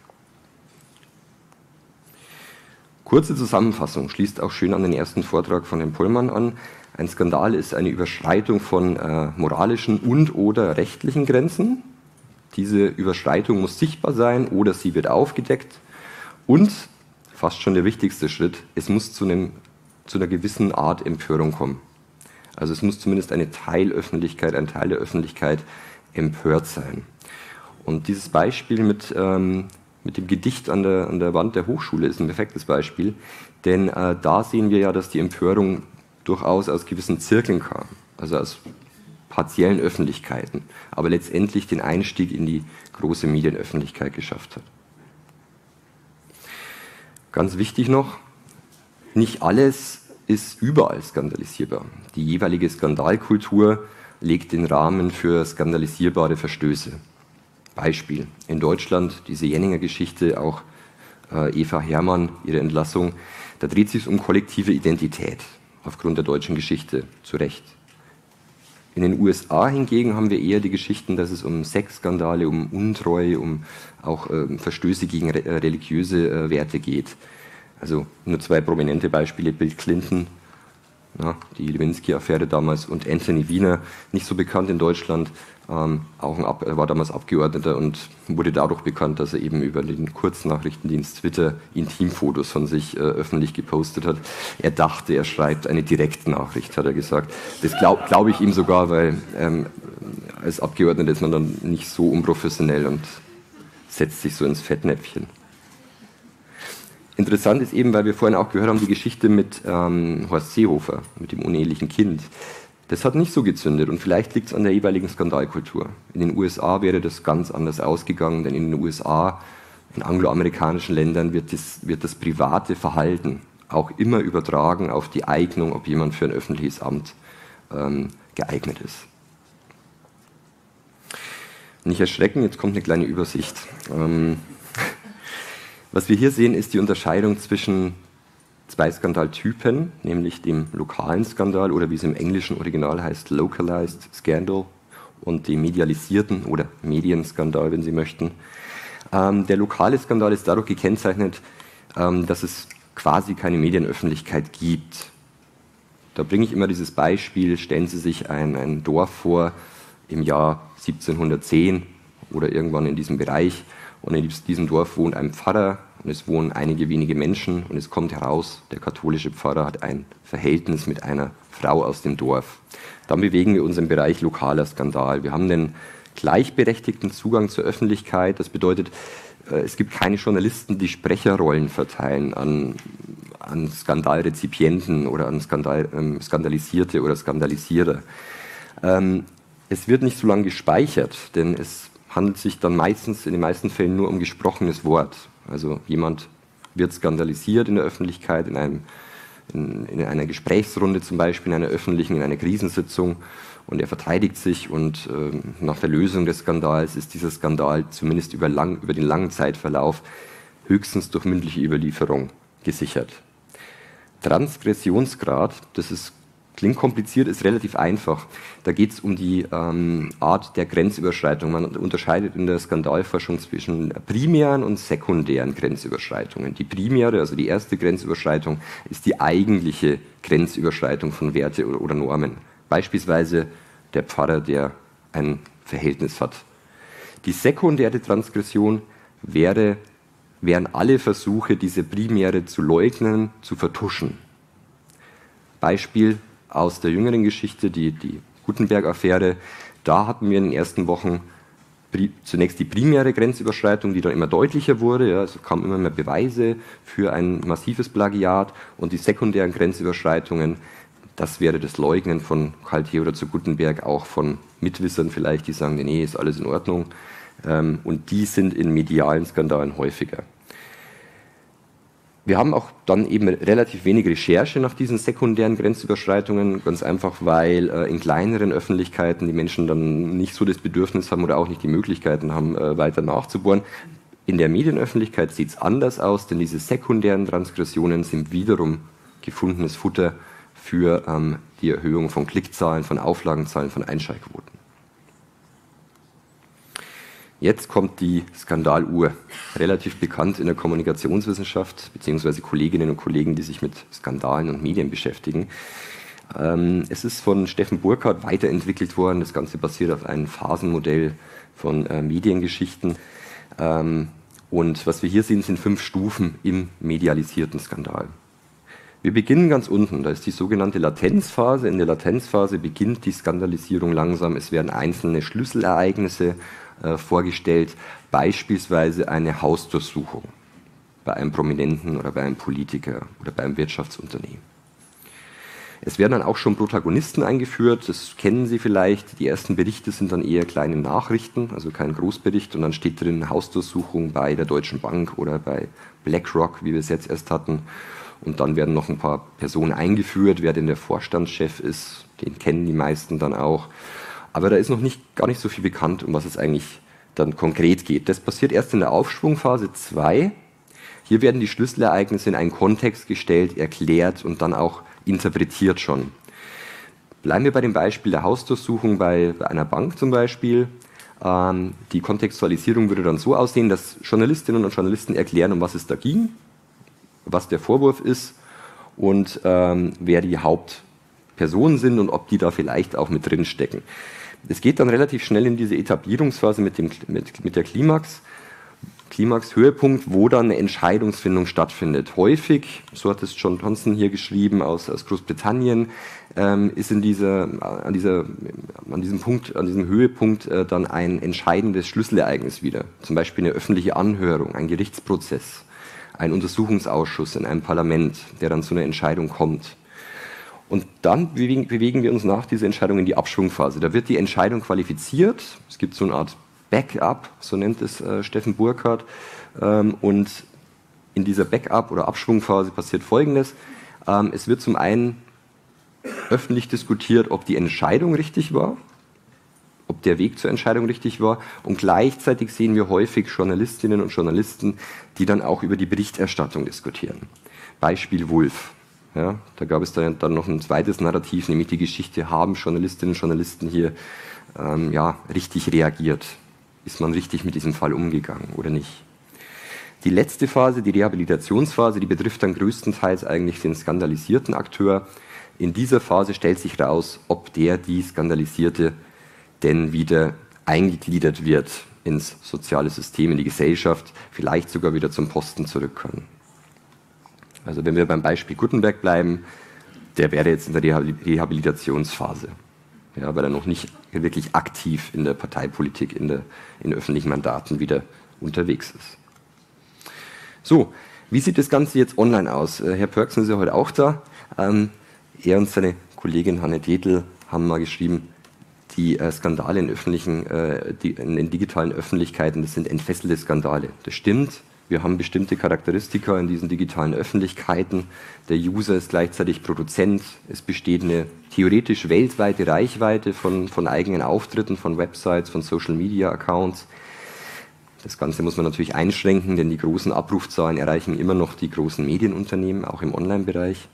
Kurze Zusammenfassung, schließt auch schön an den ersten Vortrag von Herrn Pollmann an. Ein Skandal ist eine Überschreitung von moralischen und/oder rechtlichen Grenzen. Diese Überschreitung muss sichtbar sein oder sie wird aufgedeckt. Und, fast schon der wichtigste Schritt, es muss zu einer gewissen Art Empörung kommen. Also es muss zumindest ein Teil der Öffentlichkeit empört sein. Und dieses Beispiel mit dem Gedicht an der Wand der Hochschule ist ein perfektes Beispiel, denn da sehen wir ja, dass die Empörung durchaus aus gewissen Zirkeln kam, also aus partiellen Öffentlichkeiten, aber letztendlich den Einstieg in die große Medienöffentlichkeit geschafft hat. Ganz wichtig noch, nicht alles, ist überall skandalisierbar. Die jeweilige Skandalkultur legt den Rahmen für skandalisierbare Verstöße. Beispiel: In Deutschland diese Jenninger Geschichte, auch Eva Herrmann, ihre Entlassung, da dreht es sich um kollektive Identität aufgrund der deutschen Geschichte, zu Recht. In den USA hingegen haben wir eher die Geschichten, dass es um Sexskandale, um Untreue, um auch Verstöße gegen religiöse Werte geht. Also nur zwei prominente Beispiele: Bill Clinton, die Lewinsky-Affäre damals, und Anthony Weiner, nicht so bekannt in Deutschland, er war damals Abgeordneter und wurde dadurch bekannt, dass er eben über den Kurznachrichtendienst Twitter Intimfotos von sich öffentlich gepostet hat. Er dachte, er schreibt eine Direktnachricht, hat er gesagt. Das glaube ich ihm sogar, weil als Abgeordneter ist man dann nicht so unprofessionell und setzt sich so ins Fettnäpfchen. Interessant ist eben, weil wir vorhin auch gehört haben, die Geschichte mit Horst Seehofer, mit dem unehelichen Kind. Das hat nicht so gezündet und vielleicht liegt es an der jeweiligen Skandalkultur. In den USA wäre das ganz anders ausgegangen, denn in den USA, in angloamerikanischen Ländern wird das private Verhalten auch immer übertragen auf die Eignung, ob jemand für ein öffentliches Amt geeignet ist. Nicht erschrecken, jetzt kommt eine kleine Übersicht. Was wir hier sehen, ist die Unterscheidung zwischen zwei Skandaltypen, nämlich dem lokalen Skandal oder wie es im englischen Original heißt, Localized Scandal, und dem medialisierten oder Medienskandal, wenn Sie möchten. Der lokale Skandal ist dadurch gekennzeichnet, dass es quasi keine Medienöffentlichkeit gibt. Da bringe ich immer dieses Beispiel: Stellen Sie sich ein Dorf vor im Jahr 1710 oder irgendwann in diesem Bereich, und in diesem Dorf wohnt ein Pfarrer und es wohnen einige wenige Menschen, und es kommt heraus, der katholische Pfarrer hat ein Verhältnis mit einer Frau aus dem Dorf. Dann bewegen wir uns im Bereich lokaler Skandal. Wir haben den gleichberechtigten Zugang zur Öffentlichkeit. Das bedeutet, es gibt keine Journalisten, die Sprecherrollen verteilen an Skandalrezipienten oder an Skandalisierte oder Skandalisierer. Es wird nicht so lange gespeichert, denn es handelt sich dann in den meisten Fällen nur um gesprochenes Wort. Also jemand wird skandalisiert in der Öffentlichkeit, in einer Gesprächsrunde zum Beispiel, in einer Krisensitzung, und er verteidigt sich, und nach der Lösung des Skandals ist dieser Skandal zumindest über den langen Zeitverlauf höchstens durch mündliche Überlieferung gesichert. Transgressionsgrad, klingt kompliziert, ist relativ einfach. Da geht es um die Art der Grenzüberschreitung. Man unterscheidet in der Skandalforschung zwischen primären und sekundären Grenzüberschreitungen. Die primäre, also die erste Grenzüberschreitung, ist die eigentliche Grenzüberschreitung von Werte oder Normen. Beispielsweise der Pfarrer, der ein Verhältnis hat. Die sekundäre Transgression wären alle Versuche, diese primäre zu leugnen, zu vertuschen. Beispiel aus der jüngeren Geschichte, die Gutenberg-Affäre. Da hatten wir in den ersten Wochen zunächst die primäre Grenzüberschreitung, die dann immer deutlicher wurde. Ja, es kamen immer mehr Beweise für ein massives Plagiat, und die sekundären Grenzüberschreitungen, das wäre das Leugnen von Karl Theodor zu Gutenberg, auch von Mitwissern vielleicht, die sagen, nee, ist alles in Ordnung. Und die sind in medialen Skandalen häufiger. Wir haben auch dann eben relativ wenig Recherche nach diesen sekundären Grenzüberschreitungen, ganz einfach, weil in kleineren Öffentlichkeiten die Menschen dann nicht so das Bedürfnis haben oder auch nicht die Möglichkeiten haben, weiter nachzubohren. In der Medienöffentlichkeit sieht es anders aus, denn diese sekundären Transgressionen sind wiederum gefundenes Futter für die Erhöhung von Klickzahlen, von Auflagenzahlen, von Einschaltquoten. Jetzt kommt die Skandaluhr, relativ bekannt in der Kommunikationswissenschaft, beziehungsweise Kolleginnen und Kollegen, die sich mit Skandalen und Medien beschäftigen. Es ist von Steffen Burkhardt weiterentwickelt worden. Das Ganze basiert auf einem Phasenmodell von Mediengeschichten. Und was wir hier sehen, sind 5 Stufen im medialisierten Skandal. Wir beginnen ganz unten, da ist die sogenannte Latenzphase. In der Latenzphase beginnt die Skandalisierung langsam. Es werden einzelne Schlüsselereignisse vorgestellt, beispielsweise eine Hausdurchsuchung bei einem Prominenten oder bei einem Politiker oder bei einem Wirtschaftsunternehmen. Es werden dann auch schon Protagonisten eingeführt, das kennen Sie vielleicht. Die ersten Berichte sind dann eher kleine Nachrichten, also kein Großbericht, und dann steht drin Hausdurchsuchung bei der Deutschen Bank oder bei BlackRock, wie wir es jetzt erst hatten. und dann werden noch ein paar Personen eingeführt, wer denn der Vorstandschef ist, den kennen die meisten dann auch. Aber da ist noch gar nicht so viel bekannt, um was es eigentlich dann konkret geht. Das passiert erst in der Aufschwungphase 2. Hier werden die Schlüsselereignisse in einen Kontext gestellt, erklärt und dann auch interpretiert schon. Bleiben wir bei dem Beispiel der Hausdurchsuchung bei einer Bank zum Beispiel. Die Kontextualisierung würde dann so aussehen, dass Journalistinnen und Journalisten erklären, um was es da ging, was der Vorwurf ist und wer die Hauptpersonen sind und ob die da vielleicht auch mit drin stecken. Es geht dann relativ schnell in diese Etablierungsphase mit der Klimax-Höhepunkt, wo dann eine Entscheidungsfindung stattfindet. Häufig, so hat es John Thompson hier geschrieben aus Großbritannien, ist an diesem Höhepunkt dann ein entscheidendes Schlüsselereignis wieder. Zum Beispiel eine öffentliche Anhörung, ein Gerichtsprozess, ein Untersuchungsausschuss in einem Parlament, der dann zu einer Entscheidung kommt. Und dann bewegen wir uns nach dieser Entscheidung in die Abschwungphase. Da wird die Entscheidung qualifiziert. Es gibt so eine Art Backup, so nennt es Steffen Burkhardt. Und in dieser Backup- oder Abschwungphase passiert Folgendes. Es wird zum einen öffentlich diskutiert, ob die Entscheidung richtig war, ob der Weg zur Entscheidung richtig war. Und gleichzeitig sehen wir häufig Journalistinnen und Journalisten, die dann auch über die Berichterstattung diskutieren. Beispiel Wulff. Ja, da gab es dann noch ein zweites Narrativ, nämlich die Geschichte, haben Journalistinnen und Journalisten hier richtig reagiert? Ist man richtig mit diesem Fall umgegangen oder nicht? Die letzte Phase, die Rehabilitationsphase, die betrifft dann größtenteils eigentlich den skandalisierten Akteur. In dieser Phase stellt sich raus, ob die Skandalisierte denn wieder eingegliedert wird ins soziale System, in die Gesellschaft, vielleicht sogar wieder zum Posten zurück kann. Also wenn wir beim Beispiel Gutenberg bleiben, der wäre jetzt in der Rehabilitationsphase, ja, weil er noch nicht wirklich aktiv in der Parteipolitik, in öffentlichen Mandaten wieder unterwegs ist. So, wie sieht das Ganze jetzt online aus? Herr Pörksen ist ja heute auch da. Er und seine Kollegin Hanne Detl haben mal geschrieben, die Skandale in den digitalen Öffentlichkeiten, das sind entfesselte Skandale. Das stimmt. Wir haben bestimmte Charakteristika in diesen digitalen Öffentlichkeiten. Der User ist gleichzeitig Produzent. Es besteht eine theoretisch weltweite Reichweite von eigenen Auftritten, von Websites, von Social-Media-Accounts. Das Ganze muss man natürlich einschränken, denn die großen Abrufzahlen erreichen immer noch die großen Medienunternehmen, auch im Online-Bereich.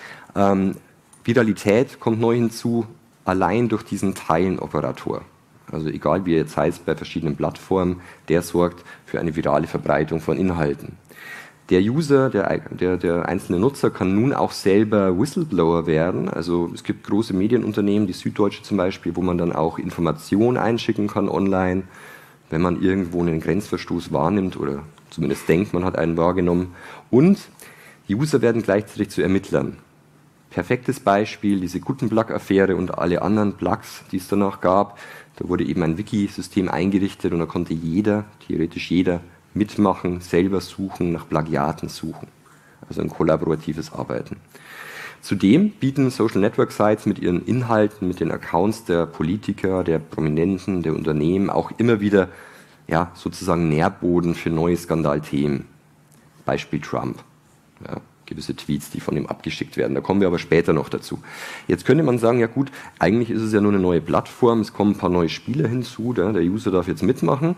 Viralität kommt neu hinzu, allein durch diesen Teilen-Operator. Also egal wie er jetzt heißt bei verschiedenen Plattformen, der sorgt für eine virale Verbreitung von Inhalten. Der User, der einzelne Nutzer kann nun auch selber Whistleblower werden. Also es gibt große Medienunternehmen, die Süddeutsche zum Beispiel, wo man dann auch Informationen einschicken kann online, wenn man irgendwo einen Grenzverstoß wahrnimmt oder zumindest denkt, man hat einen wahrgenommen. Und die User werden gleichzeitig zu Ermittlern. Perfektes Beispiel, diese Gutenberg-Affäre und alle anderen Plugs, die es danach gab. Da wurde eben ein Wiki-System eingerichtet und da konnte theoretisch jeder mitmachen, selber suchen, nach Plagiaten suchen. Also ein kollaboratives Arbeiten. Zudem bieten Social Network Sites mit ihren Inhalten, mit den Accounts der Politiker, der Prominenten, der Unternehmen auch immer wieder sozusagen Nährboden für neue Skandalthemen. Beispiel Trump. Ja, gewisse Tweets, die von ihm abgeschickt werden. Da kommen wir aber später noch dazu. Jetzt könnte man sagen, ja gut, eigentlich ist es ja nur eine neue Plattform, es kommen ein paar neue Spieler hinzu, der User darf jetzt mitmachen.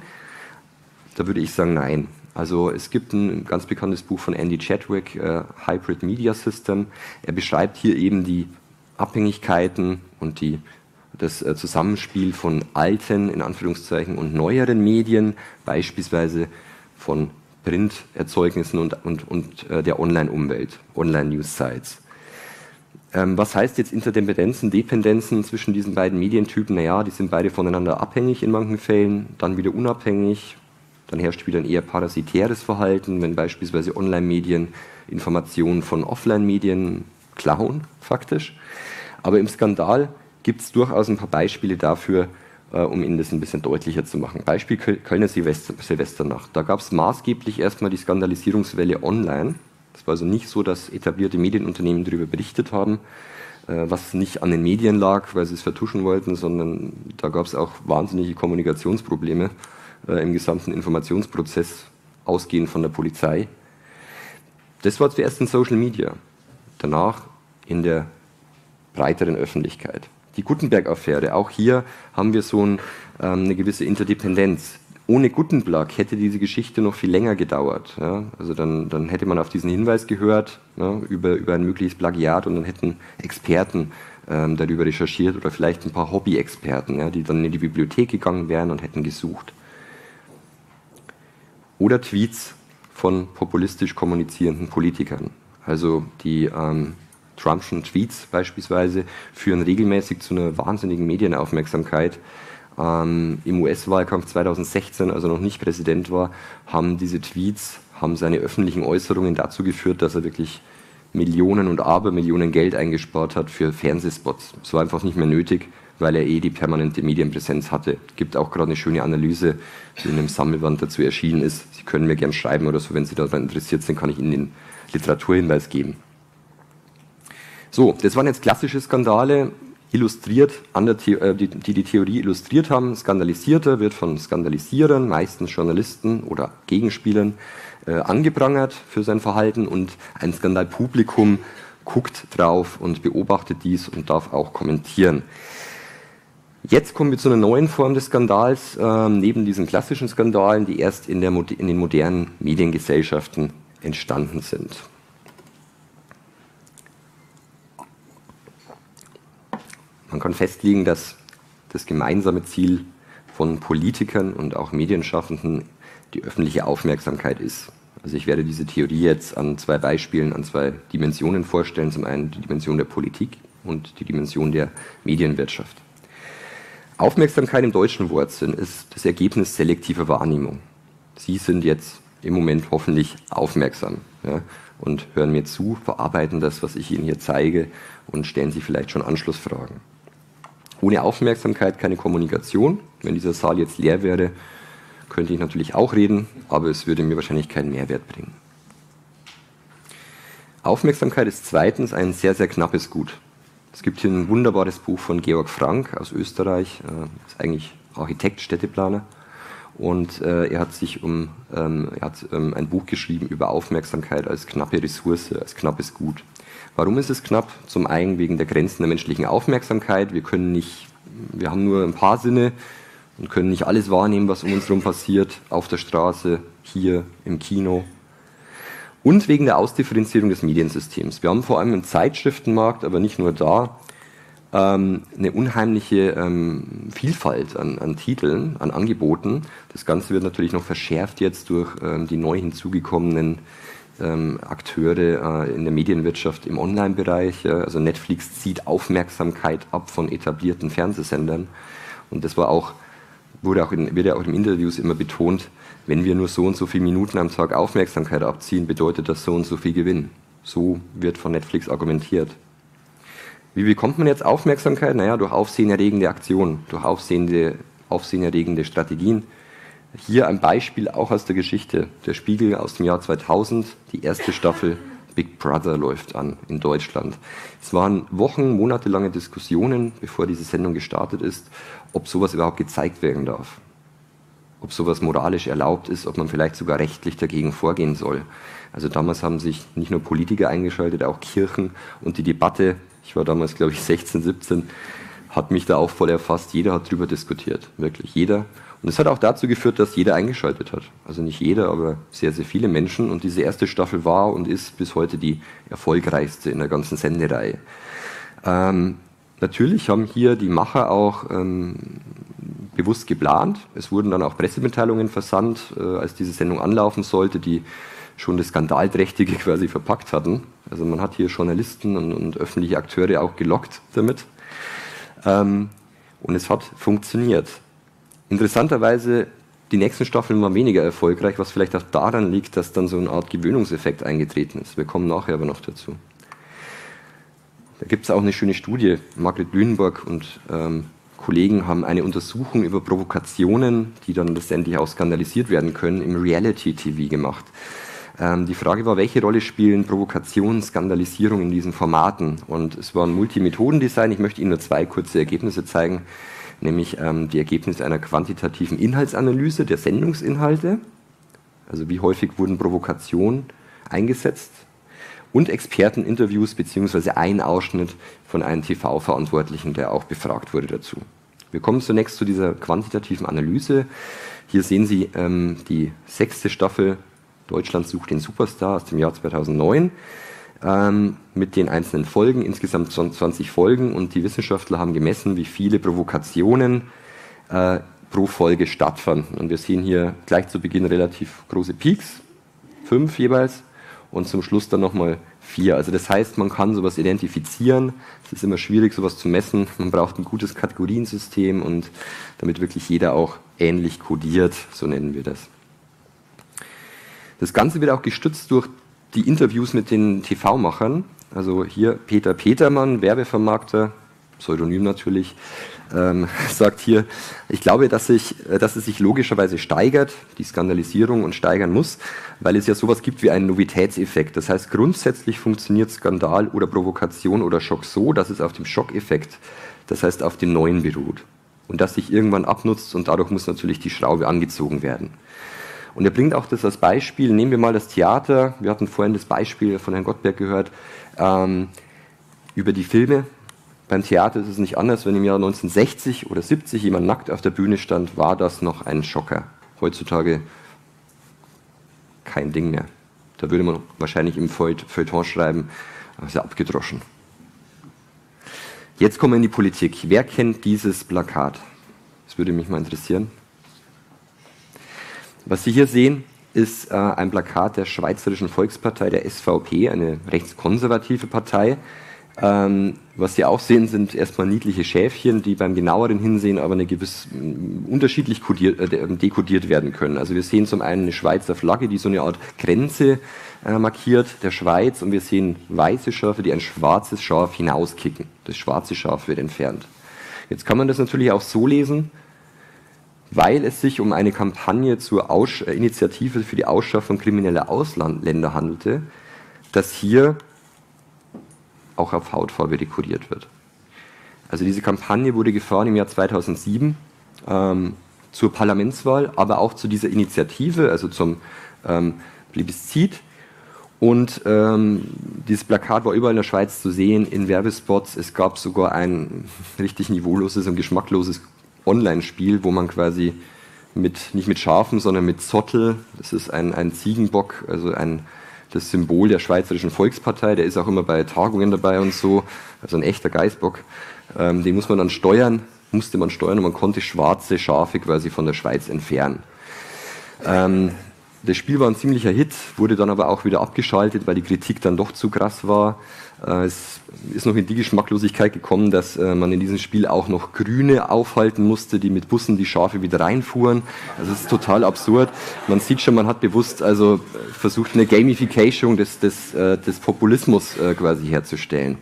Da würde ich sagen, nein. Also es gibt ein ganz bekanntes Buch von Andy Chadwick, Hybrid Media System. Er beschreibt hier eben die Abhängigkeiten und das Zusammenspiel von alten, in Anführungszeichen, und neueren Medien, beispielsweise von Printerzeugnissen und der Online-Umwelt, Online-News-Sites. Was heißt jetzt Interdependenzen, Dependenzen zwischen diesen beiden Medientypen? Naja, die sind beide voneinander abhängig in manchen Fällen, dann wieder unabhängig. Dann herrscht wieder ein eher parasitäres Verhalten, wenn beispielsweise Online-Medien Informationen von Offline-Medien klauen, faktisch. Aber im Skandal gibt es durchaus ein paar Beispiele dafür, um Ihnen das ein bisschen deutlicher zu machen. Beispiel Kölner Silvesternacht. Da gab es maßgeblich erstmal die Skandalisierungswelle online. Das war also nicht so, dass etablierte Medienunternehmen darüber berichtet haben, was nicht an den Medien lag, weil sie es vertuschen wollten, sondern da gab es auch wahnsinnige Kommunikationsprobleme im gesamten Informationsprozess, ausgehend von der Polizei. Das war zuerst in Social Media, danach in der breiteren Öffentlichkeit. Die Gutenberg-Affäre, auch hier haben wir so eine gewisse Interdependenz. Ohne Gutenberg hätte diese Geschichte noch viel länger gedauert. Ja? Also dann hätte man auf diesen Hinweis gehört, ja, über ein mögliches Plagiat, und dann hätten Experten darüber recherchiert oder vielleicht ein paar Hobby-Experten, ja, die dann in die Bibliothek gegangen wären und hätten gesucht. Oder Tweets von populistisch kommunizierenden Politikern. Also die Trumpschen Tweets beispielsweise führen regelmäßig zu einer wahnsinnigen Medienaufmerksamkeit. Im US-Wahlkampf 2016, als er noch nicht Präsident war, haben diese Tweets, haben seine öffentlichen Äußerungen dazu geführt, dass er wirklich Millionen und Abermillionen Geld eingespart hat für Fernsehspots. Es war einfach nicht mehr nötig, weil er die permanente Medienpräsenz hatte. Es gibt auch gerade eine schöne Analyse, die in einem Sammelband dazu erschienen ist. Sie können mir gerne schreiben oder so, wenn Sie daran interessiert sind, kann ich Ihnen den Literaturhinweis geben. So, das waren jetzt klassische Skandale, illustriert, die Theorie illustriert haben. Skandalisierter wird von Skandalisierern, meistens Journalisten oder Gegenspielern, angeprangert für sein Verhalten, und ein Skandalpublikum guckt drauf und beobachtet dies und darf auch kommentieren. Jetzt kommen wir zu einer neuen Form des Skandals, neben diesen klassischen Skandalen, die erst in den modernen Mediengesellschaften entstanden sind. Man kann festlegen, dass das gemeinsame Ziel von Politikern und auch Medienschaffenden die öffentliche Aufmerksamkeit ist. Also ich werde diese Theorie jetzt an zwei Beispielen, an zwei Dimensionen vorstellen. Zum einen die Dimension der Politik und die Dimension der Medienwirtschaft. Aufmerksamkeit im deutschen Wortsinn ist das Ergebnis selektiver Wahrnehmung. Sie sind jetzt im Moment hoffentlich aufmerksam, ja, und hören mir zu, verarbeiten das, was ich Ihnen hier zeige, und stellen sich vielleicht schon Anschlussfragen. Ohne Aufmerksamkeit keine Kommunikation. Wenn dieser Saal jetzt leer wäre, könnte ich natürlich auch reden, aber es würde mir wahrscheinlich keinen Mehrwert bringen. Aufmerksamkeit ist zweitens ein sehr, sehr knappes Gut. Es gibt hier ein wunderbares Buch von Georg Frank aus Österreich, ist eigentlich Architekt, Städteplaner, und er hat ein Buch geschrieben über Aufmerksamkeit als knappe Ressource, als knappes Gut. Warum ist es knapp? Zum einen wegen der Grenzen der menschlichen Aufmerksamkeit. Wir haben nur ein paar Sinne und können nicht alles wahrnehmen, was um uns herum passiert, auf der Straße, hier, im Kino. Und wegen der Ausdifferenzierung des Mediensystems. Wir haben vor allem im Zeitschriftenmarkt, aber nicht nur da, eine unheimliche Vielfalt an Titeln, an Angeboten. Das Ganze wird natürlich noch verschärft jetzt durch die neu hinzugekommenen Akteure in der Medienwirtschaft im Online-Bereich. Also Netflix zieht Aufmerksamkeit ab von etablierten Fernsehsendern. Und das wird auch in Interviews immer betont, wenn wir nur so und so viele Minuten am Tag Aufmerksamkeit abziehen, bedeutet das so und so viel Gewinn. So wird von Netflix argumentiert. Wie bekommt man jetzt Aufmerksamkeit? Naja, durch aufsehenerregende Aktionen, durch aufsehenerregende Strategien. Hier ein Beispiel auch aus der Geschichte. Der Spiegel aus dem Jahr 2000, die erste Staffel Big Brother läuft an in Deutschland. Es waren monatelange Diskussionen, bevor diese Sendung gestartet ist, ob sowas überhaupt gezeigt werden darf. Ob sowas moralisch erlaubt ist, ob man vielleicht sogar rechtlich dagegen vorgehen soll. Also damals haben sich nicht nur Politiker eingeschaltet, auch Kirchen, und die Debatte, ich war damals glaube ich 16, 17, hat mich da auch voll erfasst. Jeder hat drüber diskutiert, wirklich jeder. Und es hat auch dazu geführt, dass jeder eingeschaltet hat. Also nicht jeder, aber sehr, sehr viele Menschen. Und diese erste Staffel war und ist bis heute die erfolgreichste in der ganzen Sendereihe. Natürlich haben hier die Macher auch bewusst geplant. Es wurden dann auch Pressemitteilungen versandt, als diese Sendung anlaufen sollte, die schon das Skandalträchtige quasi verpackt hatten. Also man hat hier Journalisten und öffentliche Akteure auch gelockt damit. Und es hat funktioniert. Interessanterweise, die nächsten Staffeln waren weniger erfolgreich, was vielleicht auch daran liegt, dass dann so eine Art Gewöhnungseffekt eingetreten ist. Wir kommen nachher aber noch dazu. Da gibt es auch eine schöne Studie. Margret Lünenburg und Kollegen haben eine Untersuchung über Provokationen, die dann letztendlich auch skandalisiert werden können, im Reality-TV gemacht. Die Frage war, welche Rolle spielen Provokation, Skandalisierung in diesen Formaten? Und es war ein Multimethodendesign. Ich möchte Ihnen nur zwei kurze Ergebnisse zeigen, nämlich die Ergebnisse einer quantitativen Inhaltsanalyse der Sendungsinhalte. Also wie häufig wurden Provokationen eingesetzt und Experteninterviews beziehungsweise ein Ausschnitt von einem TV-Verantwortlichen, der auch befragt wurde dazu. Wir kommen zunächst zu dieser quantitativen Analyse. Hier sehen Sie die 6. Staffel Deutschland sucht den Superstar aus dem Jahr 2009 mit den einzelnen Folgen, insgesamt 20 Folgen, und die Wissenschaftler haben gemessen, wie viele Provokationen pro Folge stattfanden. Und wir sehen hier gleich zu Beginn relativ große Peaks, 5 jeweils, und zum Schluss dann nochmal 4. Also das heißt, man kann sowas identifizieren. Es ist immer schwierig, sowas zu messen. Man braucht ein gutes Kategoriensystem, und damit wirklich jeder auch ähnlich kodiert, so nennen wir das. Das Ganze wird auch gestützt durch die Interviews mit den TV-Machern. Also hier Peter Petermann, Werbevermarkter, Pseudonym natürlich, sagt hier: Ich glaube, dass es sich logischerweise steigert, die Skandalisierung, und steigern muss, weil es ja sowas gibt wie einen Novitätseffekt. Das heißt, grundsätzlich funktioniert Skandal oder Provokation oder Schock so, dass es auf dem Schockeffekt, das heißt auf dem Neuen, beruht. Und das sich irgendwann abnutzt, und dadurch muss natürlich die Schraube angezogen werden. Und er bringt auch das als Beispiel. Nehmen wir mal das Theater. Wir hatten vorhin das Beispiel von Herrn Gottberg gehört, über die Filme. Beim Theater ist es nicht anders. Wenn im Jahr 1960 oder 70 jemand nackt auf der Bühne stand, war das noch ein Schocker. Heutzutage kein Ding mehr. Da würde man wahrscheinlich im Feuilleton schreiben, das ist ja abgedroschen. Jetzt kommen wir in die Politik. Wer kennt dieses Plakat? Das würde mich mal interessieren. Was Sie hier sehen, ist ein Plakat der Schweizerischen Volkspartei, der SVP, eine rechtskonservative Partei. Was Sie auch sehen, sind erstmal niedliche Schäfchen, die beim genaueren Hinsehen aber unterschiedlich dekodiert werden können. Also wir sehen zum einen eine Schweizer Flagge, die so eine Art Grenze markiert der Schweiz, und wir sehen weiße Schafe, die ein schwarzes Schaf hinauskicken. Das schwarze Schaf wird entfernt. Jetzt kann man das natürlich auch so lesen, weil es sich um eine Kampagne zur Initiative für die Ausschaffung krimineller Ausländer handelte, dass hier auch auf Hautfarbe dekodiert wird. Also diese Kampagne wurde gefahren im Jahr 2007 zur Parlamentswahl, aber auch zu dieser Initiative, also zum Plebiszit. Und dieses Plakat war überall in der Schweiz zu sehen, in Werbespots. Es gab sogar ein richtig niveauloses und geschmackloses Online-Spiel, wo man quasi nicht mit Schafen, sondern mit Zottel, das ist ein Ziegenbock, also das Symbol der Schweizerischen Volkspartei, der ist auch immer bei Tagungen dabei und so, also ein echter Geißbock, den musste man steuern, und man konnte schwarze Schafe quasi von der Schweiz entfernen. Das Spiel war ein ziemlicher Hit, wurde dann aber auch wieder abgeschaltet, weil die Kritik dann doch zu krass war. Es ist noch in die Geschmacklosigkeit gekommen, dass man in diesem Spiel auch noch Grüne aufhalten musste, die mit Bussen die Schafe wieder reinfuhren. Also es ist total absurd. Man sieht schon, man hat bewusst versucht, eine Gamification des Populismus quasi herzustellen.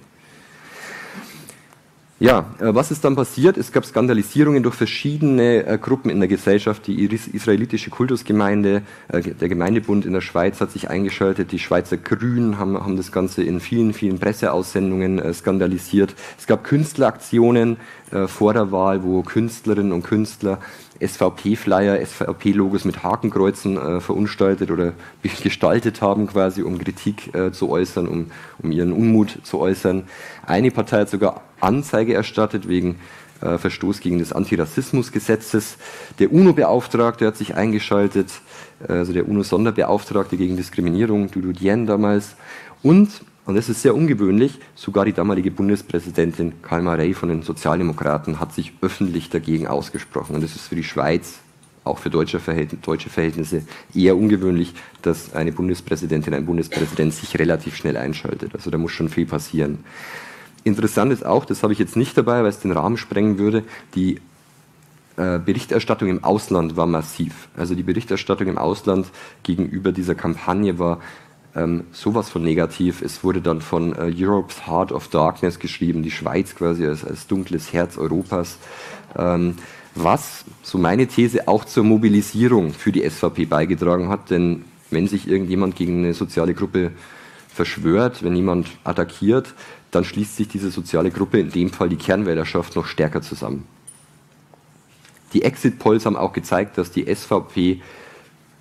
Ja, was ist dann passiert? Es gab Skandalisierungen durch verschiedene Gruppen in der Gesellschaft. Die israelitische Kultusgemeinde, der Gemeindebund in der Schweiz hat sich eingeschaltet. Die Schweizer Grünen haben das Ganze in vielen, vielen Presseaussendungen skandalisiert. Es gab Künstleraktionen vor der Wahl, wo Künstlerinnen und Künstler SVP-Flyer, SVP-Logos mit Hakenkreuzen verunstaltet oder gestaltet haben, quasi, um Kritik zu äußern, um ihren Unmut zu äußern. Eine Partei hat sogar Anzeige erstattet wegen Verstoß gegen das Antirassismusgesetzes. Der UNO-Beauftragte hat sich eingeschaltet, also der UNO-Sonderbeauftragte gegen Diskriminierung, Dudu Dien damals. Und das ist sehr ungewöhnlich, sogar die damalige Bundespräsidentin Kalma Rey von den Sozialdemokraten hat sich öffentlich dagegen ausgesprochen. Und das ist für die Schweiz, auch für deutsche Verhältnisse, eher ungewöhnlich, dass eine Bundespräsidentin, ein Bundespräsident sich relativ schnell einschaltet. Also da muss schon viel passieren. Interessant ist auch, das habe ich jetzt nicht dabei, weil es den Rahmen sprengen würde, die Berichterstattung im Ausland war massiv. Also die Berichterstattung im Ausland gegenüber dieser Kampagne war sowas von negativ. Es wurde dann von Europe's Heart of Darkness geschrieben, die Schweiz quasi als dunkles Herz Europas, was, so meine These, auch zur Mobilisierung für die SVP beigetragen hat, denn wenn sich irgendjemand gegen eine soziale Gruppe verschwört, wenn jemand attackiert, dann schließt sich diese soziale Gruppe, in dem Fall die Kernwählerschaft, noch stärker zusammen. Die Exit-Polls haben auch gezeigt, dass die SVP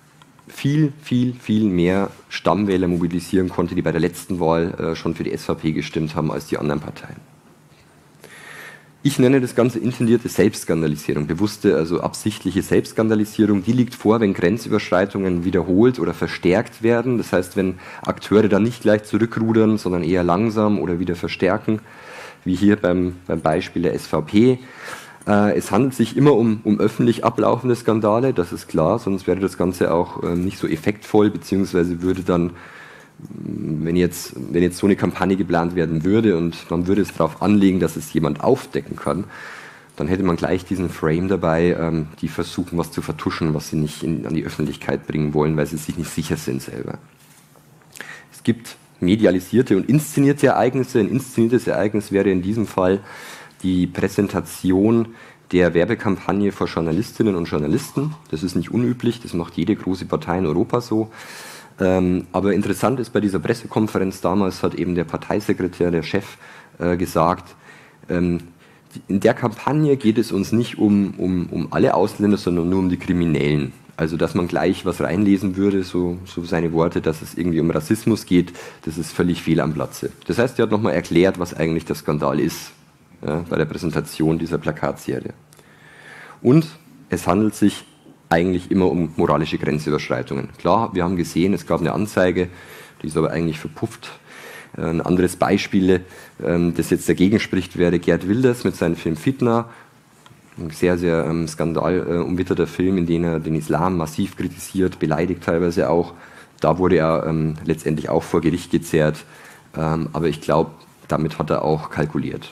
viel mehr Stammwähler mobilisieren konnte, die bei der letzten Wahl schon für die SVP gestimmt haben, als die anderen Parteien. Ich nenne das Ganze intendierte Selbstskandalisierung, bewusste, also absichtliche Selbstskandalisierung. Die liegt vor, wenn Grenzüberschreitungen wiederholt oder verstärkt werden. Das heißt, wenn Akteure dann nicht gleich zurückrudern, sondern eher langsam oder wieder verstärken, wie hier beim Beispiel der SVP. Es handelt sich immer um öffentlich ablaufende Skandale, das ist klar, sonst wäre das Ganze auch nicht so effektvoll, beziehungsweise würde dann, wenn jetzt so eine Kampagne geplant werden würde und man würde es darauf anlegen, dass es jemand aufdecken kann, dann hätte man gleich diesen Frame dabei, die versuchen, was zu vertuschen, was sie nicht an die Öffentlichkeit bringen wollen, weil sie sich nicht sicher sind selber. Es gibt medialisierte und inszenierte Ereignisse. Ein inszeniertes Ereignis wäre in diesem Fall die Präsentation der Werbekampagne vor Journalistinnen und Journalisten. Das ist nicht unüblich, das macht jede große Partei in Europa so. Aber interessant ist, bei dieser Pressekonferenz damals hat eben der Parteisekretär, der Chef, gesagt, in der Kampagne geht es uns nicht um alle Ausländer, sondern nur um die Kriminellen. Also, dass man gleich was reinlesen würde, so seine Worte, dass es irgendwie um Rassismus geht, das ist völlig fehl am Platze. Das heißt, er hat nochmal erklärt, was eigentlich der Skandal ist, ja, bei der Präsentation dieser Plakatserie. Und es handelt sich eigentlich immer um moralische Grenzüberschreitungen. Klar, wir haben gesehen, es gab eine Anzeige, die ist aber eigentlich verpufft. Ein anderes Beispiel, das jetzt dagegen spricht, wäre Geert Wilders mit seinem Film Fitna. Ein sehr, sehr skandalumwitterter Film, in dem er den Islam massiv kritisiert, beleidigt teilweise auch. Da wurde er letztendlich auch vor Gericht gezerrt. Aber ich glaube, damit hat er auch kalkuliert.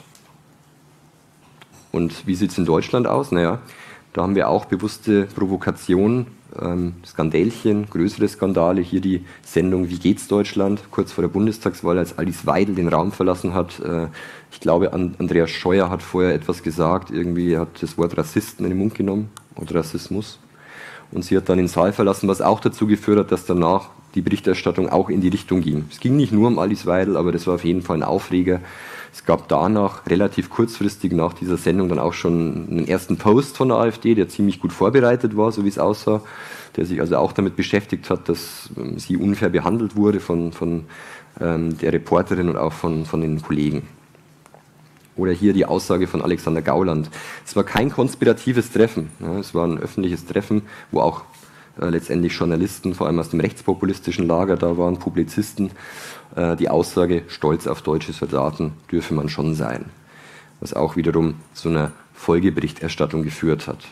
Und wie sieht es in Deutschland aus? Naja, da haben wir auch bewusste Provokationen, Skandälchen, größere Skandale. Hier die Sendung Wie geht's Deutschland? Kurz vor der Bundestagswahl, als Alice Weidel den Raum verlassen hat. Ich glaube, Andreas Scheuer hat vorher etwas gesagt. Irgendwie hat das Wort Rassisten in den Mund genommen oder Rassismus. Und sie hat dann den Saal verlassen, was auch dazu geführt hat, dass danach die Berichterstattung auch in die Richtung ging. Es ging nicht nur um Alice Weidel, aber das war auf jeden Fall ein Aufreger. Es gab danach, relativ kurzfristig nach dieser Sendung, dann auch schon einen ersten Post von der AfD, der ziemlich gut vorbereitet war, so wie es aussah, der sich also auch damit beschäftigt hat, dass sie unfair behandelt wurde von der Reporterin und auch von den Kollegen. Oder hier die Aussage von Alexander Gauland. Es war kein konspiratives Treffen, ja, es war ein öffentliches Treffen, wo auch letztendlich Journalisten, vor allem aus dem rechtspopulistischen Lager, da waren Publizisten. Die Aussage, stolz auf deutsche Soldaten dürfe man schon sein, was auch wiederum zu einer Folgeberichterstattung geführt hat.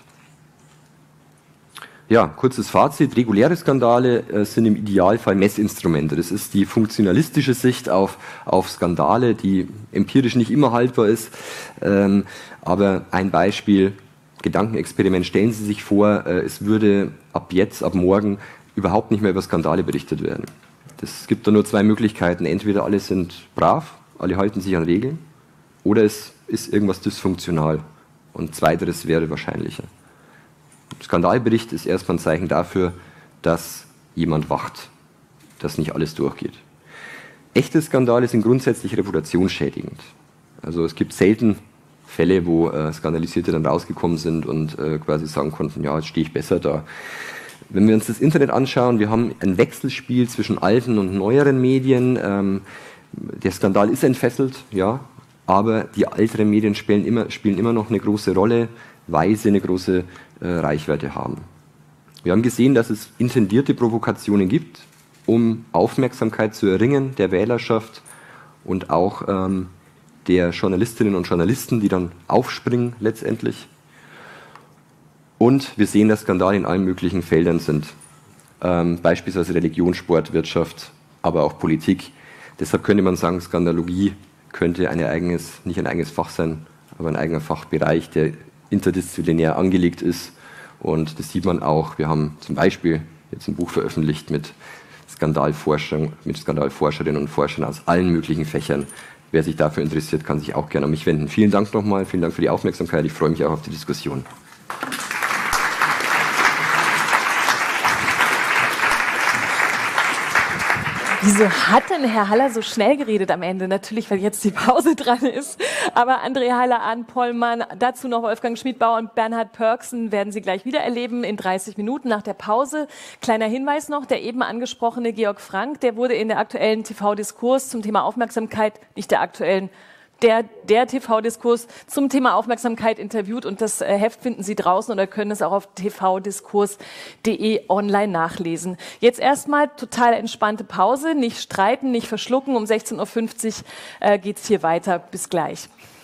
Ja, kurzes Fazit. Reguläre Skandale sind im Idealfall Messinstrumente. Das ist die funktionalistische Sicht auf Skandale, die empirisch nicht immer haltbar ist. Aber ein Beispiel, Gedankenexperiment, stellen Sie sich vor, es würde ab morgen überhaupt nicht mehr über Skandale berichtet werden. Es gibt da nur zwei Möglichkeiten. Entweder alle sind brav, alle halten sich an Regeln, oder es ist irgendwas dysfunktional. Und zweiteres wäre wahrscheinlicher. Skandalbericht ist erstmal ein Zeichen dafür, dass jemand wacht, dass nicht alles durchgeht. Echte Skandale sind grundsätzlich reputationsschädigend. Also es gibt selten Fälle, wo Skandalisierte dann rausgekommen sind und quasi sagen konnten, ja, jetzt stehe ich besser da. Wenn wir uns das Internet anschauen, wir haben ein Wechselspiel zwischen alten und neueren Medien. Der Skandal ist entfesselt, ja, aber die älteren Medien spielen immer noch eine große Rolle, weil sie eine große Reichweite haben. Wir haben gesehen, dass es intendierte Provokationen gibt, um Aufmerksamkeit zu erringen der Wählerschaft und auch der Journalistinnen und Journalisten, die dann aufspringen letztendlich. Und wir sehen, dass Skandale in allen möglichen Feldern sind. Beispielsweise Religion, Sport, Wirtschaft, aber auch Politik. Deshalb könnte man sagen, Skandalogie könnte nicht ein eigenes Fach sein, aber ein eigener Fachbereich, der interdisziplinär angelegt ist. Und das sieht man auch. Wir haben zum Beispiel jetzt ein Buch veröffentlicht mit Skandalforscherinnen und Forschern aus allen möglichen Fächern. Wer sich dafür interessiert, kann sich auch gerne an mich wenden. Vielen Dank nochmal, vielen Dank für die Aufmerksamkeit. Ich freue mich auch auf die Diskussion. Wieso hat denn Herr Haller so schnell geredet am Ende? Natürlich, weil jetzt die Pause dran ist. Aber André Haller, Arndt Pollmann, dazu noch Wolfgang Schmidbauer und Bernhard Pörksen werden Sie gleich wieder erleben in 30 Minuten nach der Pause. Kleiner Hinweis noch, der eben angesprochene Georg Frank, der wurde in der aktuellen TV-Diskurs zum Thema Aufmerksamkeit, nicht der aktuellen, der TV-Diskurs zum Thema Aufmerksamkeit interviewt und das Heft finden Sie draußen oder können es auch auf tvdiskurs.de online nachlesen. Jetzt erstmal total entspannte Pause, nicht streiten, nicht verschlucken. Um 16:50 Uhr geht's hier weiter. Bis gleich.